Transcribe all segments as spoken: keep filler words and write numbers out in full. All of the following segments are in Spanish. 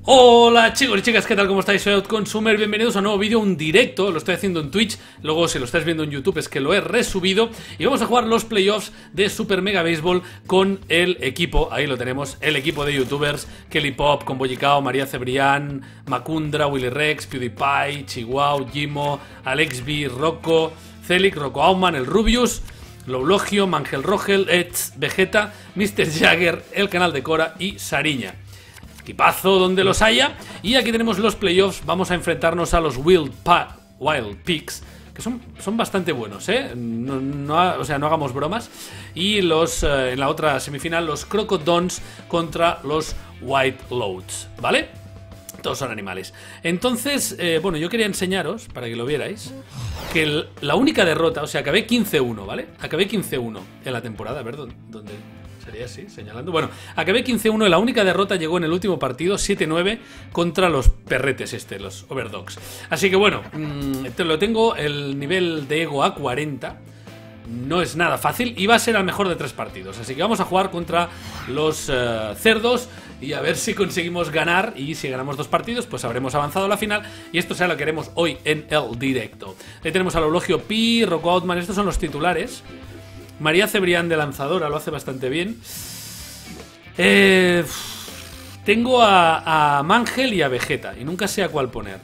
Hola chicos y chicas, ¿qué tal? ¿Cómo estáis? Soy Outconsumer, bienvenidos a un nuevo vídeo, un directo. Lo estoy haciendo en Twitch, luego si lo estáis viendo en YouTube es que lo he resubido. Y vamos a jugar los playoffs de Super Mega Baseball con el equipo, ahí lo tenemos, el equipo de youtubers Kelly Pop, Comboyicao, María Cebrián, Macundra, Willy Rex, PewDiePie, Chihuahua, Jimo, Alex B, Rocco, Celic, Rocco Auman, el Rubius, Loulogio, Mangel Rogel, Edz, Vegeta, mister Jagger, el canal de Cora y Sariña. Equipazo donde los haya. Y aquí tenemos los playoffs. Vamos a enfrentarnos a los Wild, pa Wild Pigs, que son, son bastante buenos, ¿eh? No, no, o sea, no hagamos bromas. Y los eh, en la otra semifinal, los Crocodons contra los White Loads, ¿vale? Todos son animales. Entonces, eh, bueno, yo quería enseñaros, para que lo vierais, que el, la única derrota, o sea, acabé quince uno, ¿vale? Acabé quince uno en la temporada, a ver, ¿dónde...? dónde sería así, señalando. Bueno, acabé quince uno y la única derrota llegó en el último partido, siete nueve, contra los perretes este, los Overdogs. Así que bueno, mmm, te lo tengo el nivel de ego a cuarenta. No es nada fácil y va a ser al mejor de tres partidos. Así que vamos a jugar contra los uh, cerdos y a ver si conseguimos ganar. Y si ganamos dos partidos, pues habremos avanzado a la final. Y esto será lo que haremos hoy en el directo. Ahí tenemos a Loulogio Pi, Rocco Outman, estos son los titulares. María Cebrián de lanzadora, lo hace bastante bien. Eh, tengo a, a Mangel y a Vegeta, y nunca sé a cuál poner.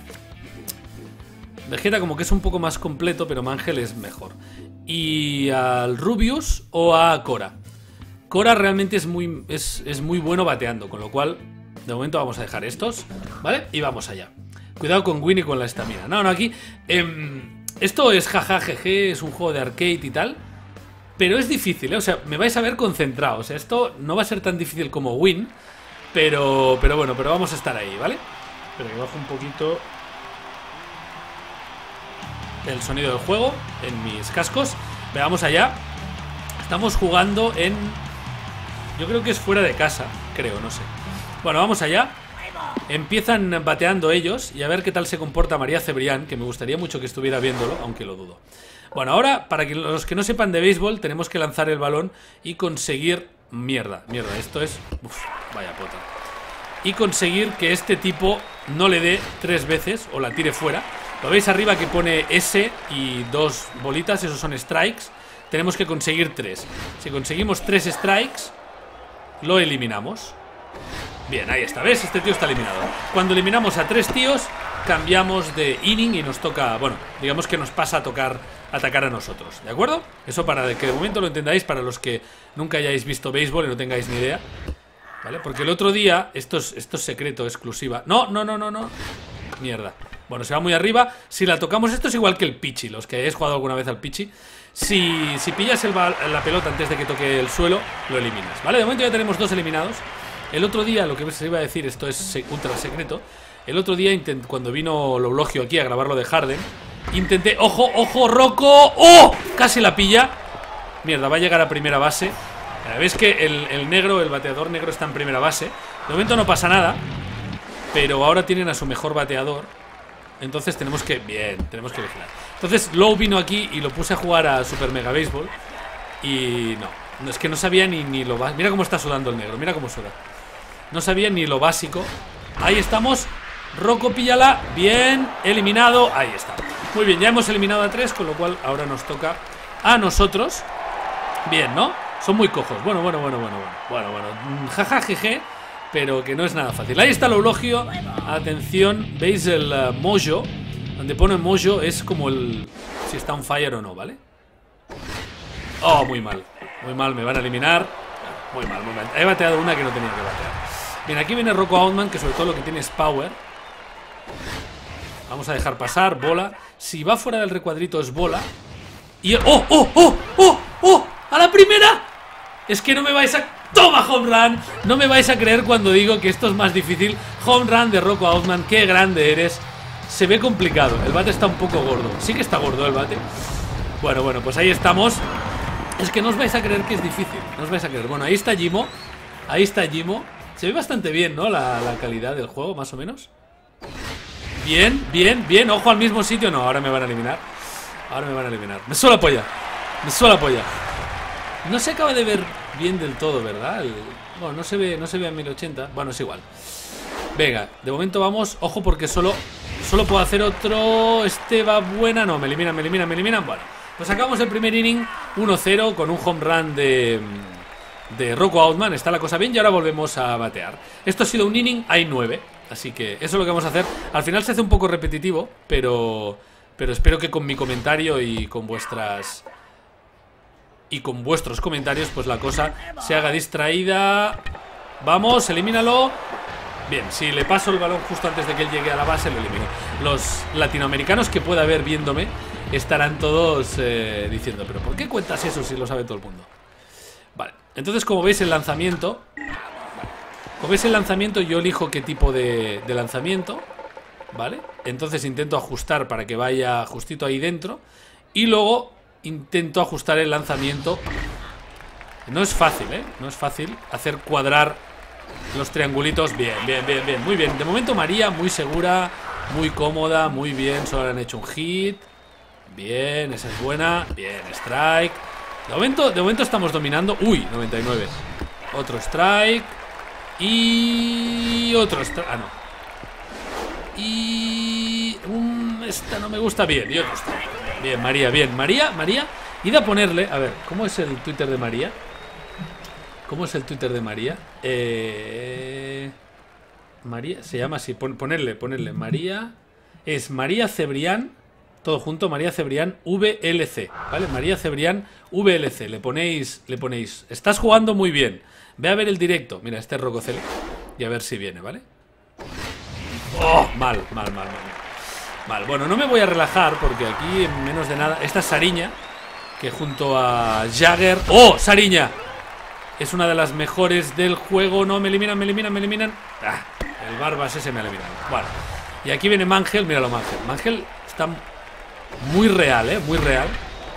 Vegeta como que es un poco más completo, pero Mangel es mejor. Y al Rubius o a Cora. Cora realmente es muy, es, es muy bueno bateando, con lo cual de momento vamos a dejar estos, ¿vale? Y vamos allá. Cuidado con Winnie con la estamina. No, no, aquí... Eh, esto es jaja, jeje, es un juego de arcade y tal. Pero es difícil, ¿eh? O sea, me vais a ver concentrado. O sea, esto no va a ser tan difícil como Win. Pero, pero bueno, pero vamos a estar ahí, ¿vale? Pero que bajo un poquito el sonido del juego en mis cascos. Veamos allá. Estamos jugando en... Yo creo que es fuera de casa, creo, no sé. Bueno, vamos allá. Empiezan bateando ellos y a ver qué tal se comporta María Cebrián, que me gustaría mucho que estuviera viéndolo, aunque lo dudo. Bueno, ahora, para que los que no sepan de béisbol, tenemos que lanzar el balón y conseguir... Mierda, mierda, esto es... Uf, vaya pota. Y conseguir que este tipo no le dé tres veces o la tire fuera. Lo veis arriba que pone S y dos bolitas, esos son strikes. Tenemos que conseguir tres. Si conseguimos tres strikes, lo eliminamos. Bien, ahí está, ¿ves? Este tío está eliminado. Cuando eliminamos a tres tíos, cambiamos de inning y nos toca... Bueno, digamos que nos pasa a tocar... atacar a nosotros, ¿de acuerdo? Eso para que de momento lo entendáis, para los que nunca hayáis visto béisbol y no tengáis ni idea, ¿vale? Porque el otro día, esto es, esto es secreto, exclusiva. No, no, no, no, no. Mierda. Bueno, se va muy arriba. Si la tocamos, esto es igual que el Pichi. Los que hayáis jugado alguna vez al Pichi, Si, si pillas el la pelota antes de que toque el suelo, lo eliminas, ¿vale? De momento ya tenemos dos eliminados. El otro día, lo que se iba a decir, esto es ultra secreto. El otro día, cuando vino Loulogio aquí a grabarlo de Harden, intenté... ¡Ojo, ojo, Rocco! ¡Oh! Casi la pilla. Mierda, va a llegar a primera base. Veis que el, el negro, el bateador negro está en primera base. De momento no pasa nada, pero ahora tienen a su mejor bateador. Entonces tenemos que... Bien, tenemos que vigilar. Entonces Low vino aquí y lo puse a jugar a Super Mega Baseball. Y no, no es que no sabía ni, ni lo básico. Mira cómo está sudando el negro, mira cómo suda. No sabía ni lo básico. Ahí estamos. Rocco, píllala. Bien, eliminado. Ahí está. Muy bien, ya hemos eliminado a tres, con lo cual ahora nos toca a nosotros. Bien, ¿no? Son muy cojos. Bueno, bueno, bueno, bueno, bueno. Bueno, bueno. Jaja, jeje. Pero que no es nada fácil. Ahí está Loulogio. Atención, ¿veis el uh, mojo? Donde pone mojo es como el... si está on fire o no, ¿vale? Oh, muy mal. Muy mal, me van a eliminar. Muy mal, muy mal. He bateado una que no tenía que batear. Bien, aquí viene Rocco Outman, que sobre todo lo que tiene es power. Vamos a dejar pasar, bola. Si va fuera del recuadrito es bola. Y... ¡Oh, oh, oh, oh, oh! ¡A la primera! Es que no me vais a... ¡Toma, home run! No me vais a creer cuando digo que esto es más difícil. Home run de Rocco Outman. ¡Qué grande eres! Se ve complicado. El bate está un poco gordo. Sí que está gordo el bate. Bueno, bueno, pues ahí estamos. Es que no os vais a creer que es difícil. No os vais a creer. Bueno, ahí está Jimo. Ahí está Jimo. Se ve bastante bien, ¿no? La, la calidad del juego, más o menos. Bien, bien, bien. Ojo al mismo sitio. No, ahora me van a eliminar. Ahora me van a eliminar. Me suelo apoyar. Me suelo apoyar. No se acaba de ver bien del todo, ¿verdad? El... Bueno, no se ve, no se ve a mil ochenta. Bueno, es igual. Venga, de momento vamos. Ojo porque solo, solo puedo hacer otro. Este va buena. No, me eliminan, me eliminan, me eliminan. Bueno, pues sacamos el primer inning uno cero con un home run de, de Rocco Outman. Está la cosa bien y ahora volvemos a batear. Esto ha sido un inning, hay nueve. Así que eso es lo que vamos a hacer. Al final se hace un poco repetitivo, pero, pero espero que con mi comentario y con vuestras... Y con vuestros comentarios pues la cosa se haga distraída. Vamos, elimínalo. Bien, si le paso el balón justo antes de que él llegue a la base, lo elimino. Los latinoamericanos que pueda haber viéndome estarán todos eh, diciendo, pero ¿por qué cuentas eso si lo sabe todo el mundo? Vale, entonces como veis el lanzamiento, como veis el lanzamiento yo elijo qué tipo de, de lanzamiento, ¿vale? Entonces intento ajustar para que vaya justito ahí dentro. Y luego intento ajustar el lanzamiento. No es fácil, ¿eh? No es fácil hacer cuadrar los triangulitos. Bien, bien, bien, bien, muy bien. De momento María muy segura, muy cómoda, muy bien. Solo le han hecho un hit. Bien, esa es buena. Bien, strike. De momento, de momento estamos dominando. Uy, noventa y nueve. Otro strike. Y otro strike. Ah, no. Y... Um, esta no me gusta. Bien, y otro strike. Bien, María, bien. María, María. Id a ponerle... A ver, ¿cómo es el Twitter de María? ¿Cómo es el Twitter de María? Eh... María, se llama así. Pon, ponerle, ponerle. María... Es María Cebrián. Todo junto, María Cebrián V L C, ¿vale? María Cebrián V L C. Le ponéis... Le ponéis... Estás jugando muy bien. Ve a ver el directo. Mira, este es Rococele. Y a ver si viene, ¿vale? ¡Oh! Mal, mal, mal, mal. Mal, bueno, no me voy a relajar porque aquí en menos de nada... Esta es Sariña, que junto a Jagger... ¡Oh! ¡Sariña! Es una de las mejores del juego. No, me eliminan, me eliminan, me eliminan. Ah, el Barbas ese me ha eliminado. Bueno, y aquí viene Mangel. Míralo, Mangel. Mangel está muy real, ¿eh? Muy real.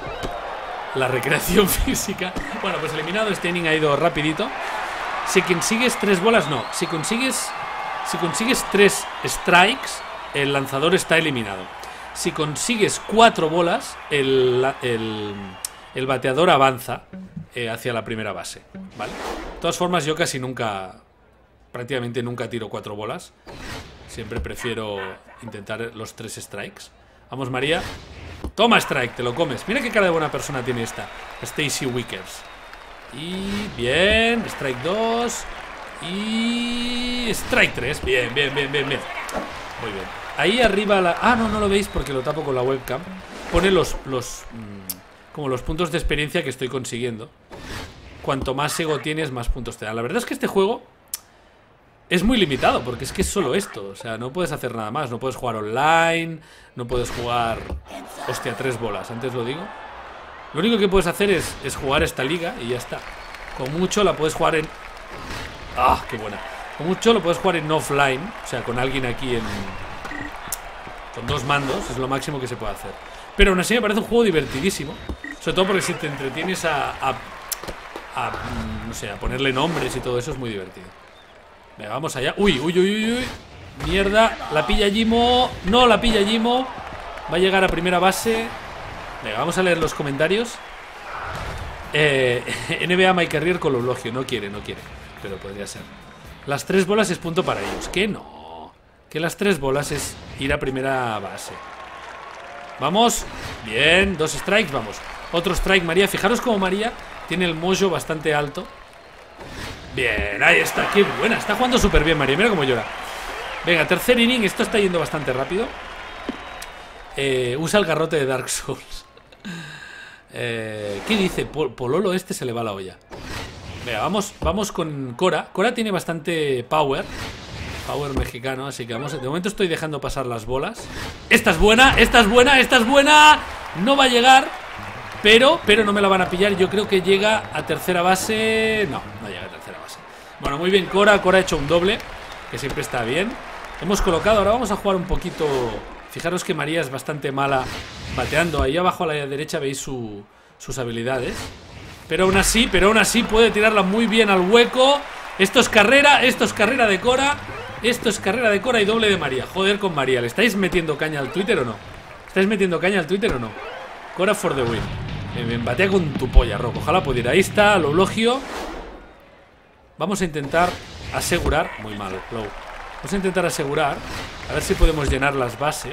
La recreación física. Bueno, pues eliminado. Este inning ha ido rapidito. Si consigues tres bolas, no. Si consigues... Si consigues tres strikes, el lanzador está eliminado. Si consigues cuatro bolas, el, el, el bateador avanza eh, hacia la primera base, ¿vale? De todas formas, yo casi nunca, prácticamente nunca tiro cuatro bolas. Siempre prefiero intentar los tres strikes. Vamos, María. Toma strike, te lo comes. Mira qué cara de buena persona tiene esta Stacy Wickers. Y bien, strike dos. Y strike tres. Bien, bien, bien, bien, bien. Muy bien. Ahí arriba la... Ah, no, no lo veis porque lo tapo con la webcam. Pone los... los mmm, como los puntos de experiencia que estoy consiguiendo. Cuanto más ego tienes, más puntos te dan. La verdad es que este juego es muy limitado, porque es que es solo esto. O sea, no puedes hacer nada más. No puedes jugar online. No puedes jugar... Hostia, tres bolas, antes lo digo. Lo único que puedes hacer es, es jugar esta liga y ya está. Con mucho la puedes jugar en... ¡Ah, qué buena! Con mucho lo puedes jugar en offline. O sea, con alguien aquí en... Con dos mandos, es lo máximo que se puede hacer. Pero aún así me parece un juego divertidísimo. Sobre todo porque si te entretienes a, a, a no sé, a ponerle nombres y todo eso es muy divertido. Venga, vamos allá. Uy, uy, uy, uy, uy. Mierda, la pilla Jimo. No, la pilla Jimo. Va a llegar a primera base. Venga, vamos a leer los comentarios. eh, N B A Mike Carrier con lo elogio. No quiere, no quiere, pero podría ser. Las tres bolas es punto para ellos. ¿Qué no? Que las tres bolas es ir a primera base. Vamos. Bien, dos strikes, vamos. Otro strike, María. Fijaros como María tiene el mojo bastante alto. Bien, ahí está, qué buena. Está jugando súper bien María, mira cómo llora. Venga, tercer inning, esto está yendo bastante rápido. eh, Usa el garrote de Dark Souls. eh, ¿Qué dice? Pol Pololo este se le va la olla. Venga, vamos, vamos con Cora. Cora tiene bastante power. Power mexicano, así que vamos. De momento estoy dejando pasar las bolas. Esta es buena, esta es buena, esta es buena. No va a llegar, pero, pero no me la van a pillar. Yo creo que llega a tercera base. No, no llega a tercera base. Bueno, muy bien Cora. Cora ha hecho un doble, que siempre está bien. Hemos colocado, ahora vamos a jugar un poquito. Fijaros que María es bastante mala bateando. Ahí abajo a la derecha veis su, sus habilidades. Pero aún así, pero aún así puede tirarla muy bien al hueco. Esto es carrera, esto es carrera de Cora. Esto es carrera de Cora y doble de María. Joder con María, ¿le estáis metiendo caña al Twitter o no? ¿Estáis metiendo caña al Twitter o no? Cora for the win. Me, me batea con tu polla, Rocco. Ojalá pudiera. Ahí está, lo elogio. Vamos a intentar asegurar. Muy mal, low. Vamos a intentar asegurar. A ver si podemos llenar las bases.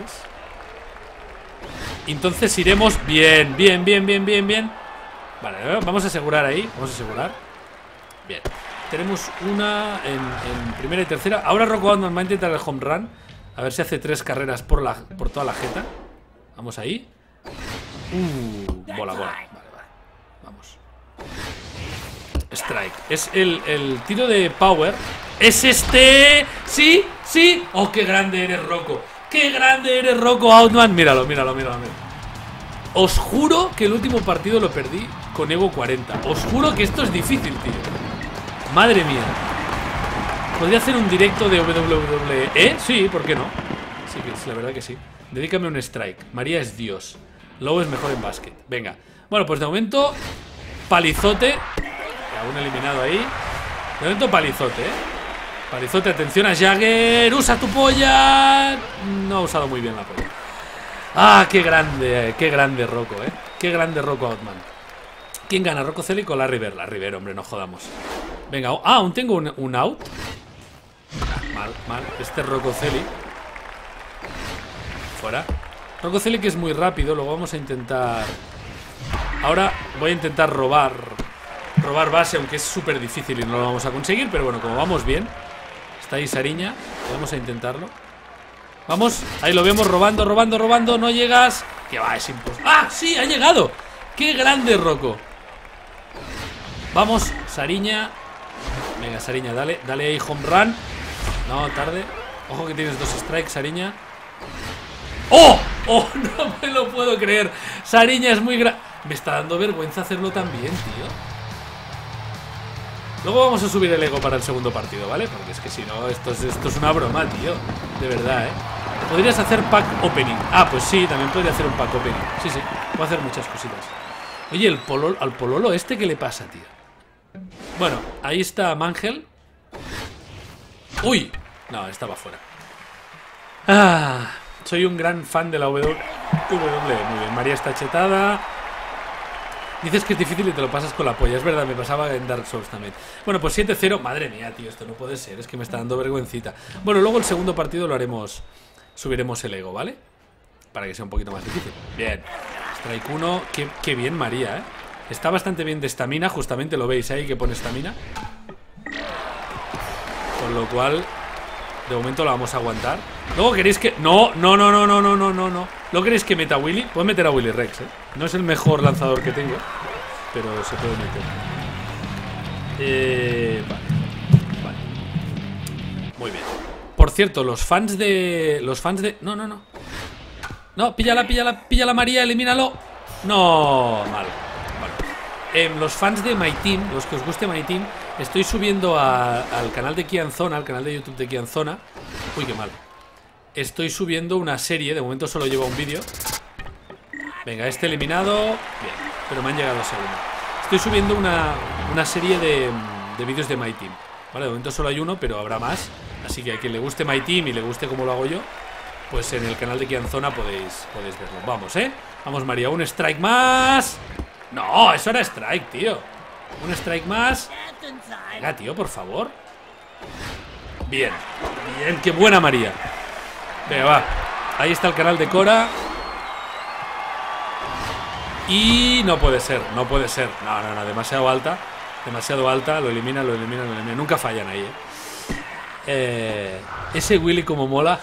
Entonces iremos... Bien, bien, bien, bien, bien, bien. Vale, vamos a asegurar ahí. Vamos a asegurar. Bien. Tenemos una en, en primera y tercera. Ahora Rocco Outman va a intentar el home run. A ver si hace tres carreras por, la, por toda la jeta. Vamos ahí. Uh, bola, bola. Vale, vale. Vamos. Strike. Es el, el tiro de power. Es este. Sí, sí. Oh, qué grande eres, Rocco. Qué grande eres, Rocco Outman. Míralo, míralo, míralo, míralo. Os juro que el último partido lo perdí con Evo cuarenta. Os juro que esto es difícil, tío. Madre mía. ¿Podría hacer un directo de W W E? Sí, ¿por qué no? Sí, que es la verdad que sí. Dedícame un strike. María es Dios. Lobo es mejor en básquet. Venga. Bueno, pues de momento palizote. Aún eliminado ahí. De momento palizote, ¿eh? Palizote, atención a Jagger. Usa tu polla. No ha usado muy bien la polla. Ah, qué grande, qué grande Rocco, ¿eh? Qué grande Rocco Outman. ¿Quién gana, Rocco Celic o la River? La River, hombre, no jodamos. Venga, ah, aún tengo un, un out. Ah, mal, mal. Este es Rocco Celic. Fuera. Rocco Celic es muy rápido. Lo vamos a intentar. Ahora voy a intentar robar. Robar base, aunque es súper difícil y no lo vamos a conseguir. Pero bueno, como vamos bien. Está ahí Sariña. Vamos a intentarlo. Vamos, ahí lo vemos robando, robando, robando. No llegas. Que va, es imposible. ¡Ah, sí! ¡Ha llegado! ¡Qué grande, Rocco! Vamos, Sariña. Venga, Sariña, dale, dale ahí home run. No, tarde. Ojo que tienes dos strikes, Sariña. ¡Oh! ¡Oh! No me lo puedo creer. Sariña es muy grande. Me está dando vergüenza hacerlo tan bien, tío. Luego vamos a subir el ego para el segundo partido, ¿vale? Porque es que si no, esto es, esto es una broma, tío. De verdad, ¿eh? Podrías hacer pack opening. Ah, pues sí, también podría hacer un pack opening. Sí, sí, puedo hacer muchas cositas. Oye, el pololo, al pololo este, ¿qué le pasa, tío? Bueno, ahí está Mangel. ¡Uy! No, estaba fuera. Ah, soy un gran fan de la W W E. Muy bien, María está chetada. Dices que es difícil y te lo pasas con la polla. Es verdad, me pasaba en Dark Souls también. Bueno, pues siete cero. Madre mía, tío, esto no puede ser. Es que me está dando vergüencita. Bueno, luego el segundo partido lo haremos. Subiremos el ego, ¿vale? Para que sea un poquito más difícil. Bien. Strike uno. Qué, qué bien María, ¿eh? Está bastante bien de estamina. Justamente lo veis ahí que pone estamina. Con lo cual, de momento la vamos a aguantar. Luego queréis que... No, no, no, no, no, no, no, no, no. Luego queréis que meta a Willy. Puedo meter a Willy Rex, ¿eh? No es el mejor lanzador que tengo, pero se puede meter. Eh... Vale. Vale. Muy bien. Por cierto, los fans de... Los fans de... No, no, no. No, píllala, píllala, píllala María, elimínalo. No, mal. Vale. Eh, los fans de My Team, los que os guste My Team, estoy subiendo a, al canal de Kianzona, al canal de YouTube de Kianzona. Uy, qué mal. Estoy subiendo una serie, de momento solo lleva un vídeo. Venga, este eliminado. Bien, pero me han llegado a segundo. Estoy subiendo una, una serie de, de vídeos de My Team. Vale, de momento solo hay uno, pero habrá más. Así que a quien le guste My Team y le guste cómo lo hago yo, pues en el canal de Kianzona podéis, podéis verlo. Vamos, ¿eh? Vamos, María, un strike más. No, eso era strike, tío. Un strike más. Venga, tío, por favor. Bien, bien, qué buena María. Venga, va. Ahí está el canal de Cora. Y no puede ser, no puede ser. No, no, no, demasiado alta. Demasiado alta, lo elimina, lo elimina, lo elimina. Nunca fallan ahí, eh, eh Ese Willy como mola.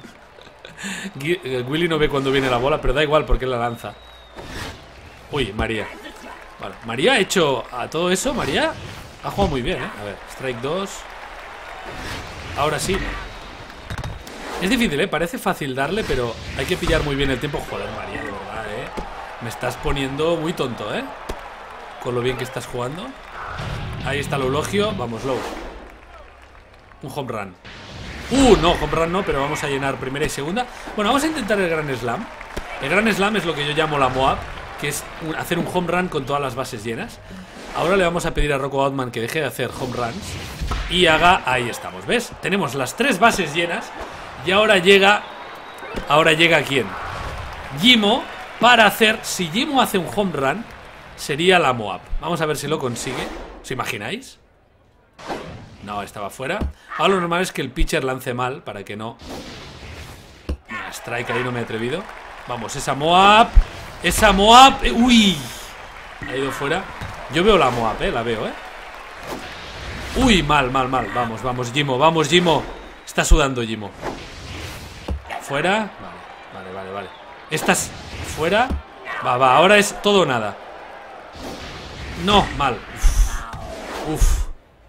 Willy no ve cuando viene la bola, pero da igual porque él la lanza. Uy, María. Vale, María ha hecho a todo eso. María ha jugado muy bien, eh. A ver, strike dos. Ahora sí. Es difícil, eh, parece fácil darle, pero hay que pillar muy bien el tiempo. Joder, María, de verdad, eh. Me estás poniendo muy tonto, eh. Con lo bien que estás jugando. Ahí está el elogio. Vamos, Low. Un home run. Uh, no, home run no, pero vamos a llenar primera y segunda. Bueno, vamos a intentar el Grand Slam. El Grand Slam es lo que yo llamo la Moab, que es un, hacer un home run con todas las bases llenas. Ahora le vamos a pedir a Rocco Outman que deje de hacer home runs y haga... Ahí estamos, ¿ves? Tenemos las tres bases llenas. Y ahora llega... Ahora llega ¿quién? Jimo para hacer... Si Jimo hace un home run, sería la Moab. Vamos a ver si lo consigue. ¿Os imagináis? No, estaba fuera. Ahora lo normal es que el pitcher lance mal, para que no... Strike ahí, no me he atrevido. Vamos, esa Moab. Esa Moab. Uy. Ha ido fuera. Yo veo la Moab, eh, la veo, eh. Uy, mal, mal, mal. Vamos, vamos, Jimo, vamos, Jimo. Está sudando, Jimo. Fuera. Vale, vale, vale, vale. Estas fuera. Va, va, ahora es todo o nada. No, mal. Uf. Uf.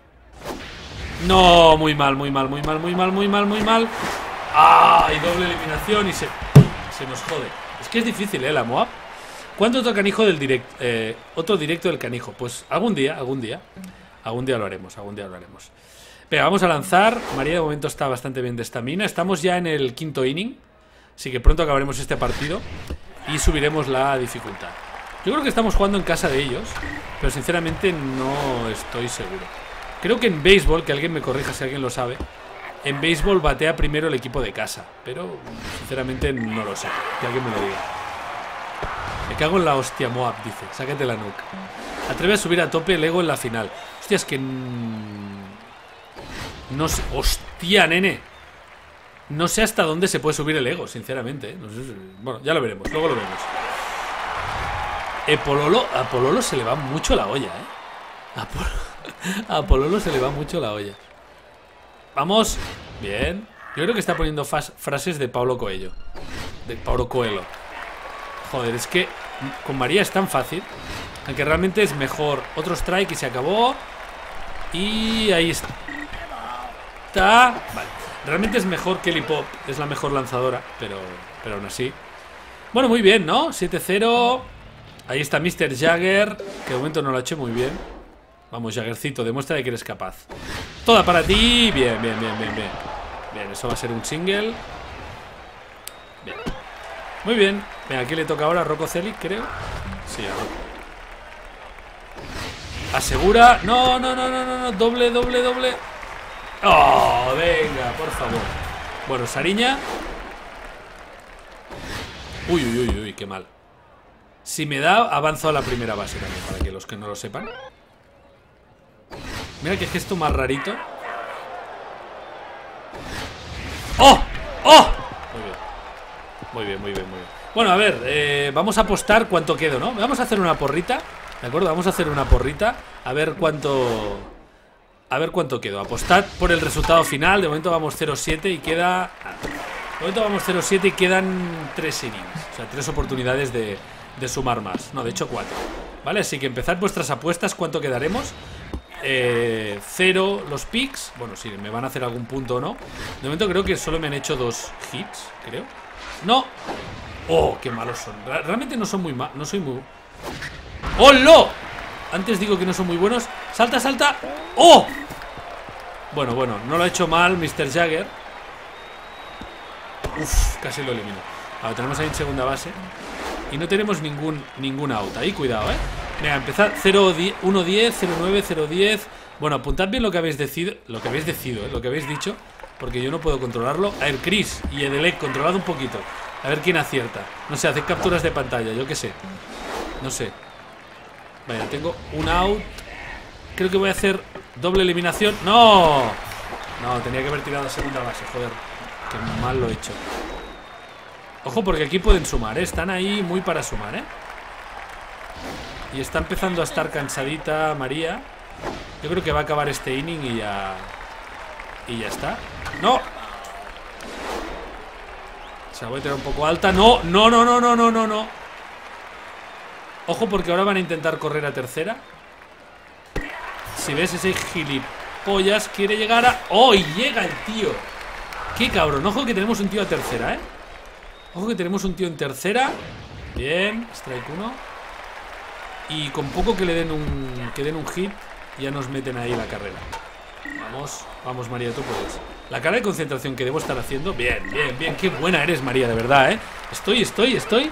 No, muy mal, muy mal, muy mal, muy mal, muy mal, muy mal. Ah, y doble eliminación y se, se nos jode. Es que es difícil, eh, la Moab. ¿Cuánto otro canijo del directo? Eh, otro directo del canijo. Pues algún día, algún día. Algún día lo haremos, algún día lo haremos. Venga, vamos a lanzar. María de momento está bastante bien de estamina. Estamos ya en el quinto inning. Así que pronto acabaremos este partido y subiremos la dificultad. Yo creo que estamos jugando en casa de ellos, pero sinceramente no estoy seguro. Creo que en béisbol, que alguien me corrija si alguien lo sabe, en béisbol batea primero el equipo de casa, pero sinceramente no lo sé. Que alguien me lo diga. Me cago en la hostia, Moab, dice. Sácate la nuca. Atreve a subir a tope el ego en la final. Hostia, es que... No sé... Hostia, nene. No sé hasta dónde se puede subir el ego, sinceramente, ¿eh? No sé si... Bueno, ya lo veremos, luego lo vemos. Eh, Pololo... A Pololo se le va mucho la olla, ¿eh? A, Pol... a Pololo se le va mucho la olla. Vamos. Bien. Yo creo que está poniendo frases de Paulo Coelho. De Paulo Coelho. Joder, es que con María es tan fácil. Aunque realmente es mejor. Otro strike y se acabó. Y ahí está. Vale. Realmente es mejor Kelly Pop. Es la mejor lanzadora. Pero, pero aún así. Bueno, muy bien, ¿no? siete cero. Ahí está mister Jagger. Que de momento no lo ha hecho muy bien. Vamos, Jaggercito, demuestra de que eres capaz. Toda para ti. Bien, bien, bien, bien, bien. Bien, eso va a ser un single. Bien. Muy bien. Venga, aquí le toca ahora a Rocco Celic, creo. Sí, a Rocco. Asegura. No, no, no, no, no, no. Doble, doble, doble. Oh, venga, por favor. Bueno, Sariña. Uy, uy, uy, uy, qué mal. Si me da, avanzo a la primera base también, para que los que no lo sepan. Mira qué gesto más rarito. ¡Oh! ¡Oh! Muy bien. Muy bien, muy bien, muy bien. Bueno, a ver, eh, vamos a apostar cuánto quedo, ¿no? Vamos a hacer una porrita. ¿De acuerdo? Vamos a hacer una porrita. A ver cuánto... A ver cuánto quedo. Apostad por el resultado final. De momento vamos cero siete y queda... De momento vamos cero siete y quedan tres innings. O sea, tres oportunidades de, de sumar más. No, de hecho cuatro. ¿Vale? Así que empezad vuestras apuestas. ¿Cuánto quedaremos? Eh, cero los picks. Bueno, si me van a hacer algún punto o no. De momento creo que solo me han hecho dos hits, creo. ¡No! ¡Oh, qué malos son! Realmente no son muy malos. No soy muy... ¡Hola! Antes digo que no son muy buenos. ¡Salta, salta! ¡Oh! Bueno, bueno, no lo ha hecho mal mister Jagger. Uf, casi lo elimino. Ahora tenemos ahí en segunda base. Y no tenemos ningún, ningún out. Ahí, cuidado, ¿eh? Venga, empezad cero uno diez, cero nueve, cero diez. Bueno, apuntad bien lo que habéis decidido. Lo que habéis decidido, ¿eh? Lo que habéis dicho. Porque yo no puedo controlarlo. A ver, Chris y Edelec, controlad un poquito. A ver quién acierta. No sé, haced capturas de pantalla, yo qué sé. No sé. Vaya, tengo un out. Creo que voy a hacer doble eliminación. ¡No! No, tenía que haber tirado a segunda base, joder. Qué mal lo he hecho. Ojo, porque aquí pueden sumar, ¿eh? Están ahí muy para sumar, ¿eh? Y está empezando a estar cansadita María. Yo creo que va a acabar este inning y ya... Y ya está. ¡No! Se la voy a tirar un poco alta. ¡No! ¡No, no, no, no, no, no, no! Ojo, porque ahora van a intentar correr a tercera. Si ves, ese gilipollas quiere llegar a... ¡Oh! Y llega el tío. ¡Qué cabrón! Ojo que tenemos un tío a tercera, ¿eh? Ojo que tenemos un tío en tercera. Bien, strike uno. Y con poco que le den un, que den un hit, ya nos meten ahí la carrera. Vamos, vamos María, tú puedes. La cara de concentración que debo estar haciendo. Bien, bien, bien, qué buena eres María, de verdad, ¿eh? Estoy, estoy, estoy.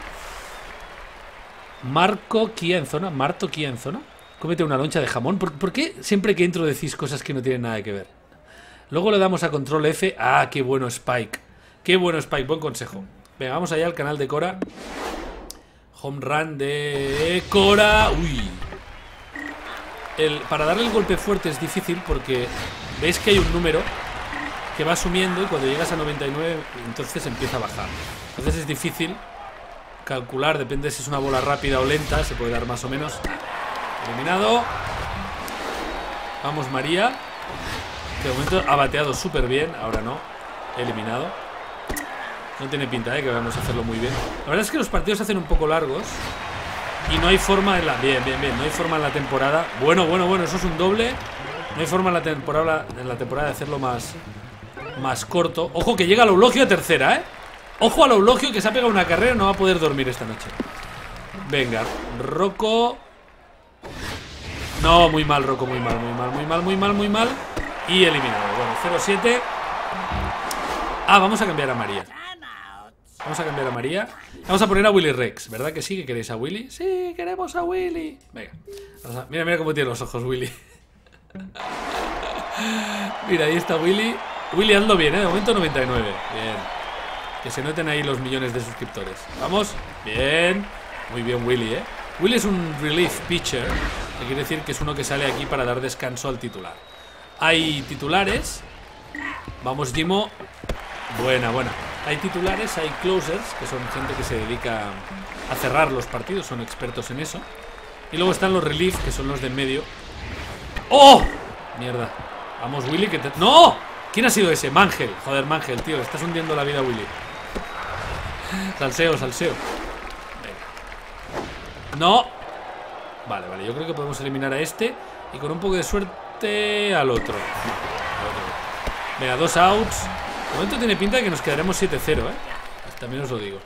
Marco Kia en zona, Marto Kia en zona. Cómete una loncha de jamón. ¿Por, ¿Por qué siempre que entro decís cosas que no tienen nada que ver? Luego le damos a control F. Ah, qué bueno Spike. Qué bueno Spike, buen consejo. Venga, vamos allá al canal de Cora. Home run de Cora. Uy. El, para darle el golpe fuerte es difícil porque veis que hay un número que va sumiendo y cuando llegas a noventa y nueve entonces empieza a bajar. Entonces es difícil calcular, depende si es una bola rápida o lenta, se puede dar más o menos. Eliminado. Vamos María, que de momento ha bateado súper bien, ahora no. Eliminado. No tiene pinta, eh, que vamos a hacerlo muy bien. La verdad es que los partidos se hacen un poco largos y no hay forma en la... Bien, bien, bien, no hay forma en la temporada. Bueno, bueno, bueno, eso es un doble. No hay forma en la temporada, en la temporada de hacerlo más, más corto. Ojo que llega a Eulogio a tercera, eh. Ojo a Eulogio que se ha pegado una carrera, no va a poder dormir esta noche. Venga, Rocco. No, muy mal, Rocco, muy mal, muy mal, muy mal, muy mal, muy mal. Y eliminado. Bueno, cero siete. Ah, vamos a cambiar a María. Vamos a cambiar a María. Vamos a poner a Willy Rex. ¿Verdad que sí? ¿Que queréis a Willy? Sí, queremos a Willy. Venga, vamos a... Mira, mira cómo tiene los ojos Willy. Mira, ahí está Willy. Willy, hazlo bien, ¿eh? De momento noventa y nueve. Bien. Que se noten ahí los millones de suscriptores. Vamos. Bien. Muy bien Willy, ¿eh? Willy es un relief pitcher, que quiere decir que es uno que sale aquí para dar descanso al titular. Hay titulares. Vamos, Jimo. Buena, buena. Hay titulares, hay closers, que son gente que se dedica a cerrar los partidos, son expertos en eso. Y luego están los relief, que son los de en medio. ¡Oh! Mierda. Vamos, Willy, que te... ¡No! ¿Quién ha sido ese? Mangel. Joder, Mangel, tío, le estás hundiendo la vida a Willy. Salseo, salseo. Venga. ¡No! Vale, vale, yo creo que podemos eliminar a este y con un poco de suerte al otro. Venga, dos outs. De momento tiene pinta de que nos quedaremos siete cero, ¿eh? También os lo digo.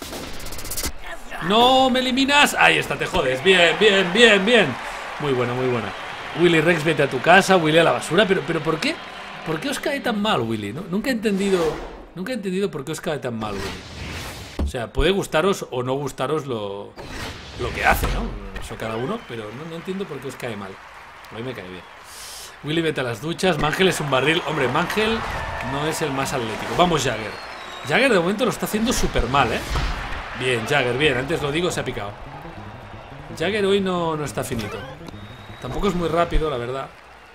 ¡No me eliminas! Ahí está, te jodes. Bien, bien, bien, bien. Muy buena, muy buena. Willy Rex, vete a tu casa. Willy a la basura. Pero, pero ¿por qué? ¿Por qué os cae tan mal, Willy? ¿No? Nunca he entendido. Nunca he entendido por qué os cae tan mal, Willy. O sea, puede gustaros o no gustaros lo, lo que hace, ¿no? Eso cada uno, pero no, no entiendo por qué os cae mal. A mí me cae bien. Willy, vete a las duchas. Mangel es un barril. Hombre, Mangel no es el más atlético. Vamos, Jagger. Jagger de momento lo está haciendo súper mal, ¿eh? Bien, Jagger, bien. Antes lo digo, se ha picado. Jagger hoy no, no está finito. Tampoco es muy rápido, la verdad.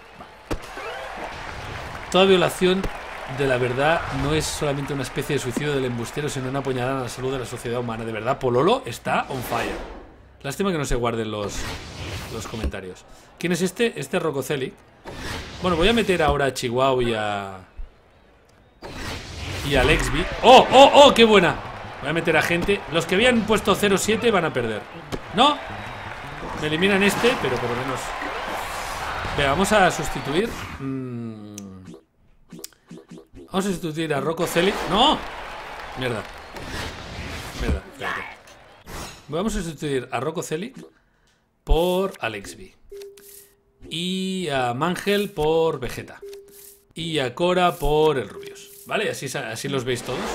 Toda violación de la verdad no es solamente una especie de suicidio del embustero, sino una puñalada a la salud de la sociedad humana. De verdad, Pololo está on fire. Lástima que no se guarden los, los comentarios. ¿Quién es este? Este es Rocco Celic. Bueno, voy a meter ahora a Chihuahua y a... Y a Lexby. ¡Oh, oh, oh! ¡Qué buena! Voy a meter a gente. Los que habían puesto cero siete van a perder. ¿No? Me eliminan este, pero por lo menos... Venga, vamos a sustituir. Mm... Vamos a sustituir a Rocco Celic. ¡No! Mierda. Mierda, espérate. Vamos a sustituir a Rocco Celic por Alexby. Y a Mangel por Vegeta. Y a Cora por el Rubius. ¿Vale? Así, así los veis todos.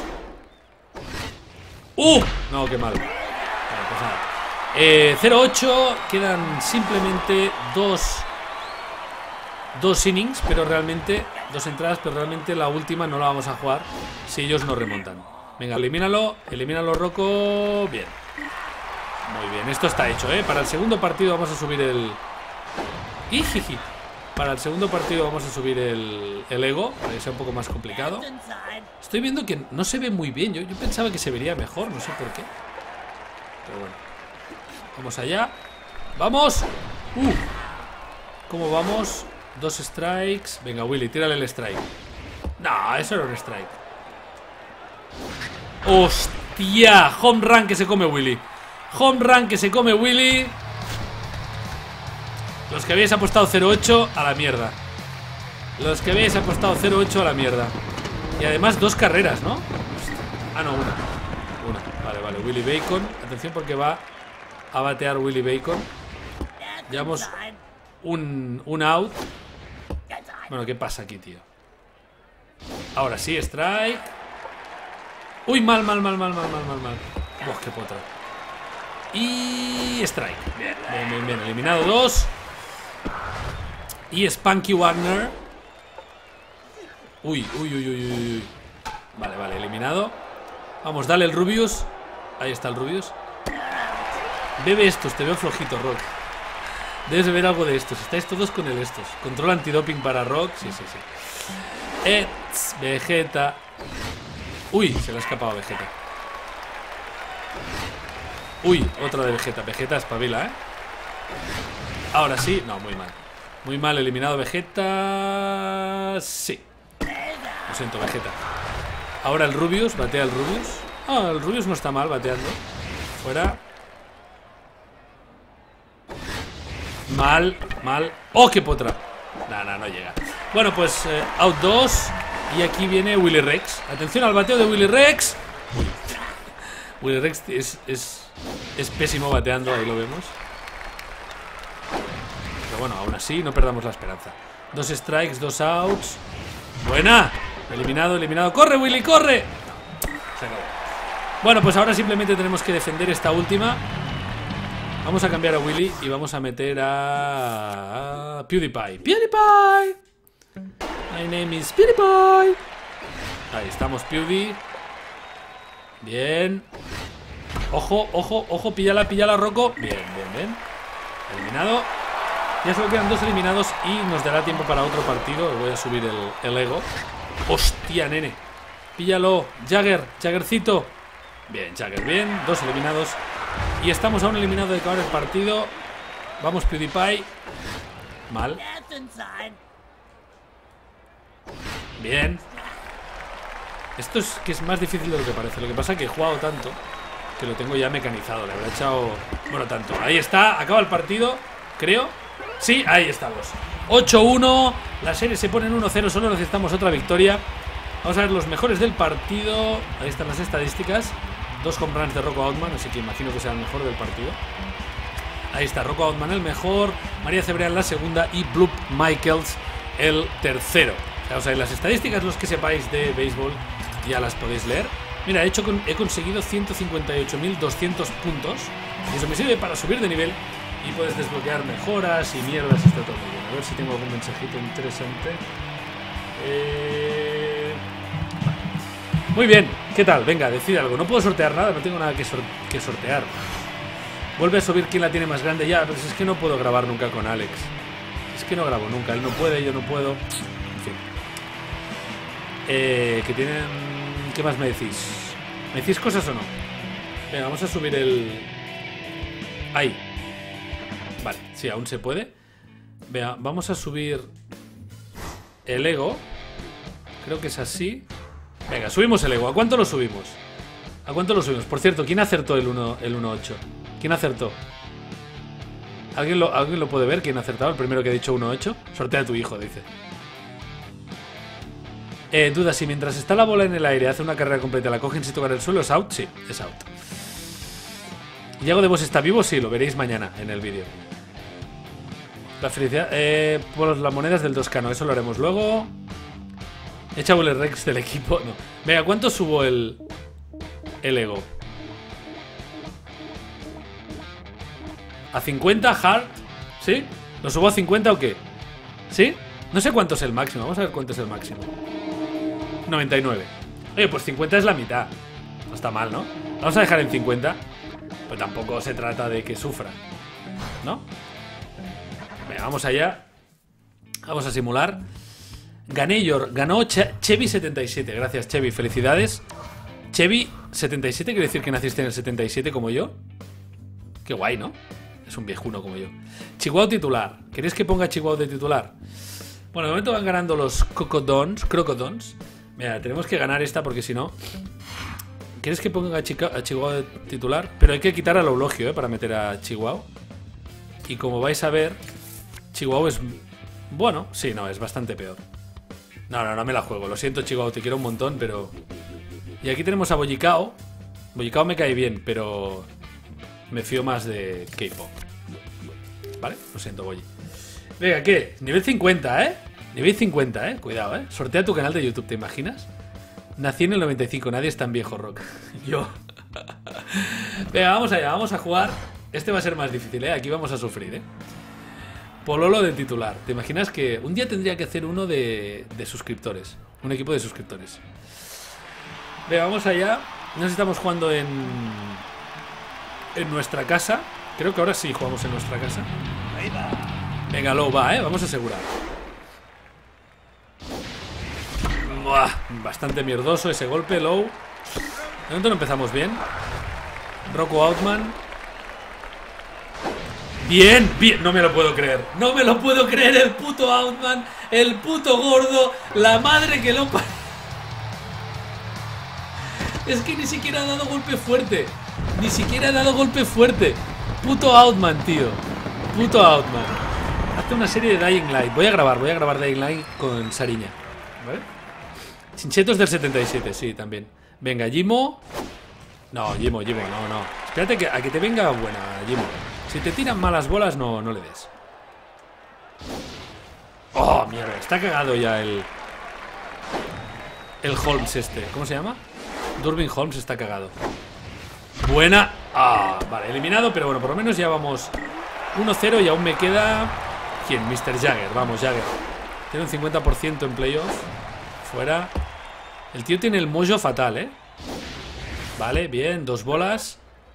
¡Uh! No, qué mal. Vale, pues nada. Eh, cero ocho. Quedan simplemente dos Dos innings, pero realmente dos entradas, pero realmente la última no la vamos a jugar si ellos no remontan. Venga, elimínalo. Elimínalo, Rocco. Bien. Muy bien, esto está hecho, ¿eh? Para el segundo partido vamos a subir el... ¡Ijiji! Para el segundo partido vamos a subir el, el ego, para que sea un poco más complicado. Estoy viendo que no se ve muy bien. Yo, yo pensaba que se vería mejor, no sé por qué. Pero bueno. Vamos allá. ¡Vamos! ¡Uh! ¿Cómo vamos? Dos strikes. Venga, Willy, tírale el strike. No, eso era un strike. ¡Hostia! Home run que se come Willy. Home run que se come Willy. Los que habéis apostado cero ocho a la mierda. Los que habéis apostado cero ocho a la mierda. Y además dos carreras, ¿no? Ah, no, una. Una, vale, vale, Willy Bacon. Atención porque va a batear Willy Bacon. Llevamos un, un out. Bueno, ¿qué pasa aquí, tío? Ahora sí, strike. Uy, mal, mal, mal, mal, mal, mal, mal, mal. Uf, qué potra. Y strike. Bien, bien, bien, bien. Eliminado dos. Y Spunky Wagner. Uy, uy, uy, uy, uy. Vale, vale, eliminado. Vamos, dale el Rubius. Ahí está el Rubius. Bebe estos, te veo flojito, Rock. Debes de ver algo de estos. Estáis todos con el estos. Control antidoping para Rock. Sí, sí, sí. Eh, Vegeta. Uy, se le ha escapado a Vegeta. Uy, otra de Vegeta. Vegeta espabila, ¿eh? Ahora sí. No, muy mal. Muy mal eliminado Vegeta. Sí. Lo siento, Vegeta. Ahora el Rubius. Batea el Rubius. Ah, el Rubius no está mal bateando. Fuera. Mal, mal. ¡Oh, qué potra! No, no, no llega. Bueno, pues eh, out dos. Y aquí viene Willy Rex. Atención al bateo de Willy Rex. Uy. Willy Rex es, es, es pésimo bateando, ahí lo vemos. Pero bueno, aún así no perdamos la esperanza. Dos strikes, dos outs. ¡Buena! Eliminado, eliminado. ¡Corre, Willy, corre! No, se acabó. Bueno, pues ahora simplemente tenemos que defender esta última. Vamos a cambiar a Willy y vamos a meter a... a PewDiePie. ¡PewDiePie! My name is PewDiePie. Ahí estamos, Pewdie. Bien. Ojo, ojo, ojo, píllala, píllala, Rocco. Bien, bien, bien. Eliminado. Ya solo quedan dos eliminados y nos dará tiempo para otro partido. Voy a subir el, el ego. Hostia, nene. Píllalo, Jagger, Jaggercito. Bien, Jagger, bien. Dos eliminados. Y estamos a un eliminado de acabar el partido. Vamos, PewDiePie. Mal. Bien. Esto es que es más difícil de lo que parece. Lo que pasa es que he jugado tanto que lo tengo ya mecanizado. Le habrá echado... Bueno, tanto. Ahí está, acaba el partido, creo. Sí, ahí estamos. ocho uno. La serie se pone en uno cero. Solo necesitamos otra victoria. Vamos a ver los mejores del partido. Ahí están las estadísticas. Dos home runs de Rocco Outman, así que imagino que sea el mejor del partido. Ahí está, Rocco Outman el mejor, María Cebrián la segunda y Bloop Michaels el tercero. Vamos a ver las estadísticas, los que sepáis de béisbol ya las podéis leer. Mira, he, hecho con, he conseguido ciento cincuenta y ocho mil doscientos puntos. Y eso me sirve para subir de nivel y puedes desbloquear mejoras y mierdas. Está todo muy bien. A ver si tengo algún mensajito interesante. Eh... Muy bien, ¿qué tal? Venga, decide algo. No puedo sortear nada, no tengo nada que, sor que sortear. Vuelve a subir quién la tiene más grande. Ya, pero es que no puedo grabar nunca con Alex. Es que no grabo nunca. Él no puede, yo no puedo. En fin. Eh, ¿qué tienen? ¿Qué más me decís? ¿Me decís cosas o no? Venga, vamos a subir el... Ahí. Vale, sí, aún se puede. Venga, vamos a subir el ego. Creo que es así. Venga, subimos el ego. ¿A cuánto lo subimos? ¿A cuánto lo subimos? Por cierto, ¿quién acertó el uno ocho? ¿Quién acertó? ¿Alguien lo, ¿Alguien lo puede ver? ¿Quién ha acertado? El primero que ha dicho uno ocho. Sortea a tu hijo, dice. Eh, duda, si mientras está la bola en el aire hace una carrera completa, la cogen sin tocar el suelo, ¿es out? Sí, es out. ¿Yago de Vos está vivo? Sí, lo veréis mañana en el vídeo. La felicidad... Eh, por las monedas del dos K, no, eso lo haremos luego. Echa Willy Rex del equipo. No. Venga, ¿cuánto subo el... el ego? ¿A cincuenta hard? ¿Sí? ¿Lo subo a cincuenta o qué? ¿Sí? No sé cuánto es el máximo. Vamos a ver cuánto es el máximo. noventa y nueve. Oye, pues cincuenta es la mitad. No está mal, ¿no? Vamos a dejar en cincuenta. Pues tampoco se trata de que sufra, ¿no? Venga, vamos allá. Vamos a simular. Gané yo, ganó Che Chevy setenta y siete. Gracias, Chevy, felicidades. Chevy setenta y siete quiere decir que naciste en el setenta y siete como yo. Qué guay, ¿no? Es un viejuno como yo. Chihuahua titular. ¿Queréis que ponga Chihuahua de titular? Bueno, de momento van ganando los Cocodons. Crocodons. Mira, tenemos que ganar esta porque si no... ¿Quieres que ponga a, Chica a Chihuahua de titular? Pero hay que quitar al Eulogio, ¿eh? Para meter a Chihuahua. Y como vais a ver, Chihuahua es... Bueno, sí, no, es bastante peor. No, no, no me la juego. Lo siento, Chihuahua, te quiero un montón, pero... Y aquí tenemos a Bollicao. Bollicao me cae bien, pero... Me fío más de K-pop. ¿Vale? Lo siento, Bolli. Venga, ¿qué? Nivel cincuenta, ¿eh? Nivel cincuenta, ¿eh? Cuidado, ¿eh? Sortea tu canal de YouTube, ¿te imaginas? Nací en el noventa y cinco, nadie es tan viejo, Rock. Yo. Venga, vamos allá, vamos a jugar. Este va a ser más difícil, ¿eh? Aquí vamos a sufrir, ¿eh? Pololo de titular. ¿Te imaginas que un día tendría que hacer uno de, de suscriptores? Un equipo de suscriptores. Venga, vamos allá. Nos estamos jugando en... En nuestra casa. Creo que ahora sí jugamos en nuestra casa. Venga, Low va, ¿eh? Vamos a asegurar. Buah, bastante mierdoso ese golpe, Low. De momento no empezamos bien. Rocco Outman. Bien, bien, no me lo puedo creer. No me lo puedo creer, el puto Outman. El puto gordo. La madre que lo parió. Es que ni siquiera ha dado golpe fuerte. Ni siquiera ha dado golpe fuerte. Puto Outman, tío. Puto Outman. Hazte una serie de Dying Light. Voy a grabar, voy a grabar Dying Light con Sariña, ¿vale? Chinchetos del setenta y siete, sí, también. Venga, Jimo. No, Jimo, Jimo, no, no. Espérate que, a que te venga buena, Jimo. Si te tiran malas bolas, no, no le des. Oh, mierda, está cagado ya el... El Holmes este, ¿cómo se llama? Durbin Holmes está cagado. Buena. Ah, vale, eliminado, pero bueno, por lo menos ya vamos uno cero y aún me queda... ¿Quién? mister Jagger, vamos, Jagger. Tiene un cincuenta por ciento en playoff. Fuera. El tío tiene el mojo fatal, ¿eh? Vale, bien, dos bolas.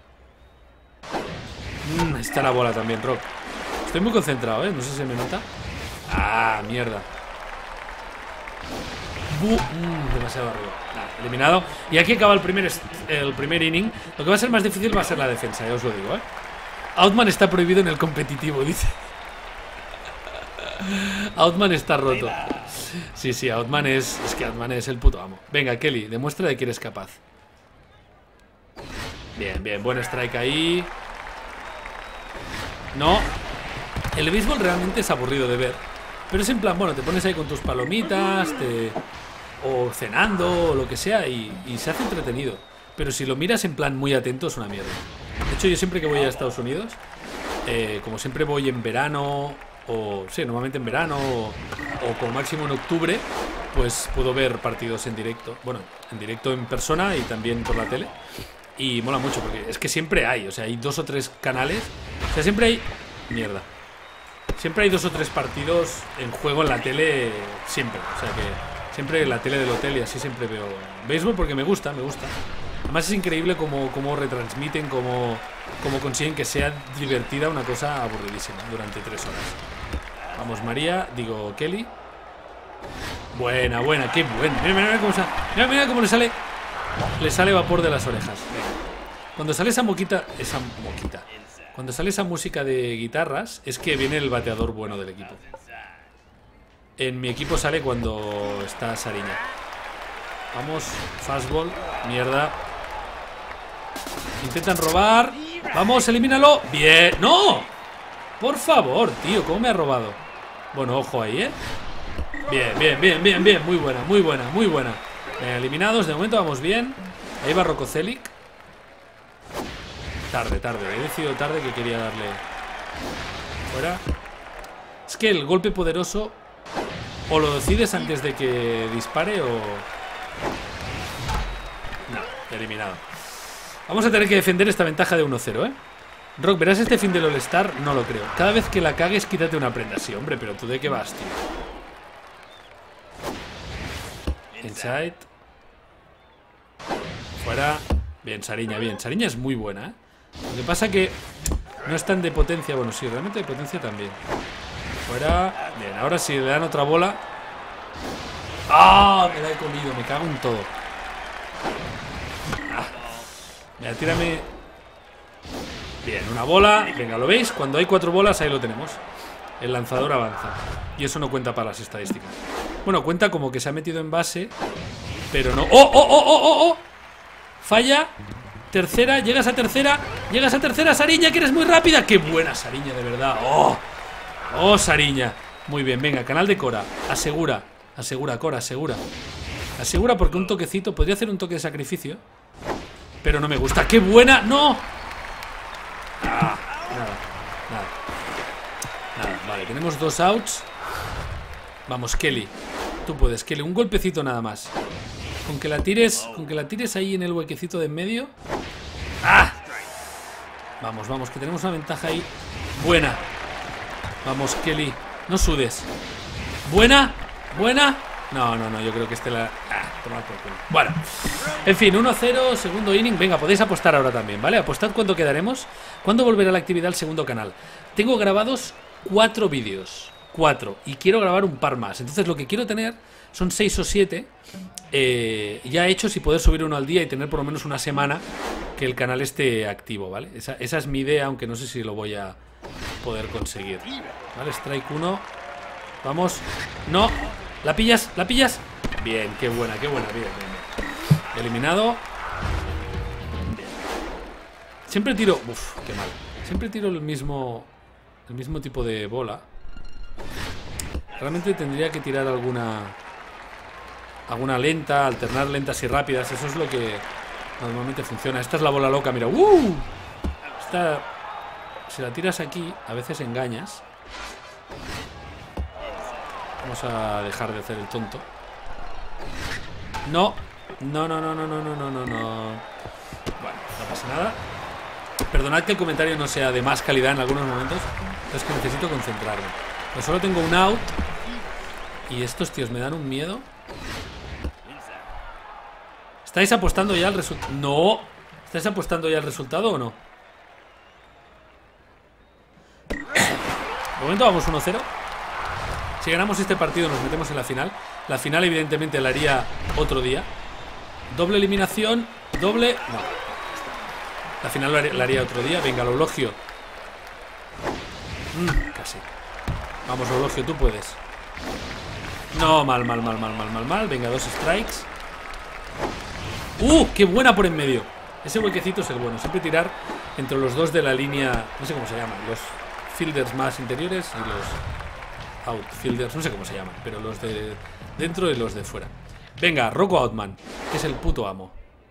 Mm, está la bola también, Rock. Estoy muy concentrado, ¿eh? No sé si se me nota. Ah, mierda. Bu mm, demasiado arriba. Nada, eliminado. Y aquí acaba el primer, el primer inning. Lo que va a ser más difícil va a ser la defensa, ya os lo digo, ¿eh? Outman está prohibido en el competitivo, dice. Outman está roto. Sí, sí, Outman es... Es que Outman es el puto amo. Venga, Kelly, demuestra de que eres capaz. Bien, bien, buen strike ahí. No. El béisbol realmente es aburrido de ver. Pero es en plan, bueno, te pones ahí con tus palomitas, te... o cenando, o lo que sea, y, y se hace entretenido. Pero si lo miras en plan muy atento, es una mierda. De hecho, yo siempre que voy a Estados Unidos, eh, como siempre voy en verano, o sí, normalmente en verano, o, o como máximo en octubre, pues puedo ver partidos en directo. Bueno, en directo en persona y también por la tele. Y mola mucho, porque es que siempre hay, o sea, hay dos o tres canales. O sea, siempre hay... Mierda. Siempre hay dos o tres partidos en juego en la tele, siempre. O sea que siempre en la tele del hotel y así siempre veo béisbol porque me gusta, me gusta. Además es increíble cómo, cómo retransmiten, cómo, cómo consiguen que sea divertida una cosa aburridísima durante tres horas. Vamos, María, digo, Kelly. Buena, buena, qué buena. Mira, mira, mira cómo, sale, mira, mira cómo le sale. Le sale vapor de las orejas. Cuando sale esa moquita, esa moquita. Cuando sale esa música de guitarras, es que viene el bateador bueno del equipo. En mi equipo sale cuando está Sariña. Vamos, fastball, mierda. Intentan robar. Vamos, elimínalo. Bien, no. Por favor, tío, ¿cómo me ha robado? Bueno, ojo ahí, ¿eh? Bien, bien, bien, bien, bien. Muy buena, muy buena, muy buena. Bien, eliminados, de momento vamos bien. Ahí va Rocco Celic. Tarde, tarde, he decidido tarde que quería darle. Fuera. Es que el golpe poderoso o lo decides antes de que dispare o... No, eliminado. Vamos a tener que defender esta ventaja de uno cero, ¿eh? Rock, ¿verás este fin del All-Star? No lo creo. Cada vez que la cagues, quítate una prenda. Sí, hombre, pero ¿tú de qué vas, tío? Inside. Fuera. Bien, Sariña, bien. Sariña es muy buena, ¿eh? Lo que pasa que no es tan de potencia. Bueno, sí, realmente de potencia también. Fuera. Bien, ahora sí, le dan otra bola. ¡Ah! Me la he comido, me cago en todo. Ah. Mira, tírame. Bien, una bola. Venga, ¿lo veis? Cuando hay cuatro bolas, ahí lo tenemos. El lanzador avanza. Y eso no cuenta para las estadísticas. Bueno, cuenta como que se ha metido en base, pero no. ¡Oh, oh, oh, oh, oh! oh! Falla. Tercera, llegas a tercera. Llegas a tercera, Sariña, que eres muy rápida. ¡Qué buena Sariña, de verdad! ¡Oh! ¡Oh, Sariña! Muy bien, venga, canal de Cora. Asegura, asegura, Cora, asegura. Asegura porque un toquecito. Podría hacer un toque de sacrificio, pero no me gusta. ¡Qué buena! ¡No! Ah, nada, nada. Nada, vale, tenemos dos outs. Vamos, Kelly. Tú puedes, Kelly, un golpecito nada más. Con que la tires, con que la tires ahí en el huequecito de en medio. ¡Ah! Vamos, vamos, que tenemos una ventaja ahí. Buena. Vamos, Kelly. No sudes. Buena. Buena. No, no, no, yo creo que este la... Ah, toma por culo. Bueno, en fin, uno cero, segundo inning. Venga, podéis apostar ahora también, ¿vale? Apostad cuánto quedaremos. ¿Cuándo volverá la actividad al segundo canal? Tengo grabados cuatro vídeos. Cuatro. Y quiero grabar un par más. Entonces lo que quiero tener son seis o siete eh, ya hechos y poder subir uno al día y tener por lo menos una semana que el canal esté activo, ¿vale? Esa, esa es mi idea, aunque no sé si lo voy a poder conseguir. Vale, strike uno. Vamos. No. ¿La pillas? ¿La pillas? Bien, qué buena, qué buena. Bien, bien, bien. Eliminado. Siempre tiro... Uf, qué mal. Siempre tiro el mismo... El mismo tipo de bola. Realmente tendría que tirar alguna... Alguna lenta, alternar lentas y rápidas. Eso es lo que normalmente funciona. Esta es la bola loca, mira. ¡Uh! Esta... Si la tiras aquí, a veces engañas. Vamos a dejar de hacer el tonto. No. No, no, no, no, no, no, no, no, no. Bueno, no pasa nada. Perdonad que el comentario no sea de más calidad en algunos momentos. Es que necesito concentrarme. Pues solo tengo un out. Y estos tíos me dan un miedo. ¿Estáis apostando ya al resultado? No. ¿Estáis apostando ya al resultado o no? De momento vamos uno cero. Si ganamos este partido nos metemos en la final. La final evidentemente la haría otro día. Doble eliminación. Doble... No. La final la haría, la haría otro día. Venga, Eulogio. Mm, casi. Vamos, Eulogio, tú puedes. No, mal, mal, mal, mal, mal, mal, mal. Venga, dos strikes. ¡Uh! ¡Qué buena por en medio! Ese huequecito es el bueno. Siempre tirar entre los dos de la línea... No sé cómo se llaman. Los fielders más interiores y los outfielders. No sé cómo se llaman. Pero los de dentro y los de fuera. Venga, Rocco Outman, que es el puto amo.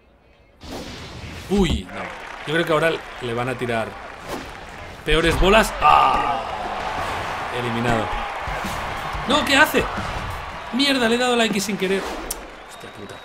Uy, no. Yo creo que ahora le van a tirar peores bolas. ¡Ah! Eliminado. No, ¿qué hace? Mierda, le he dado la X sin querer. Hostia puta.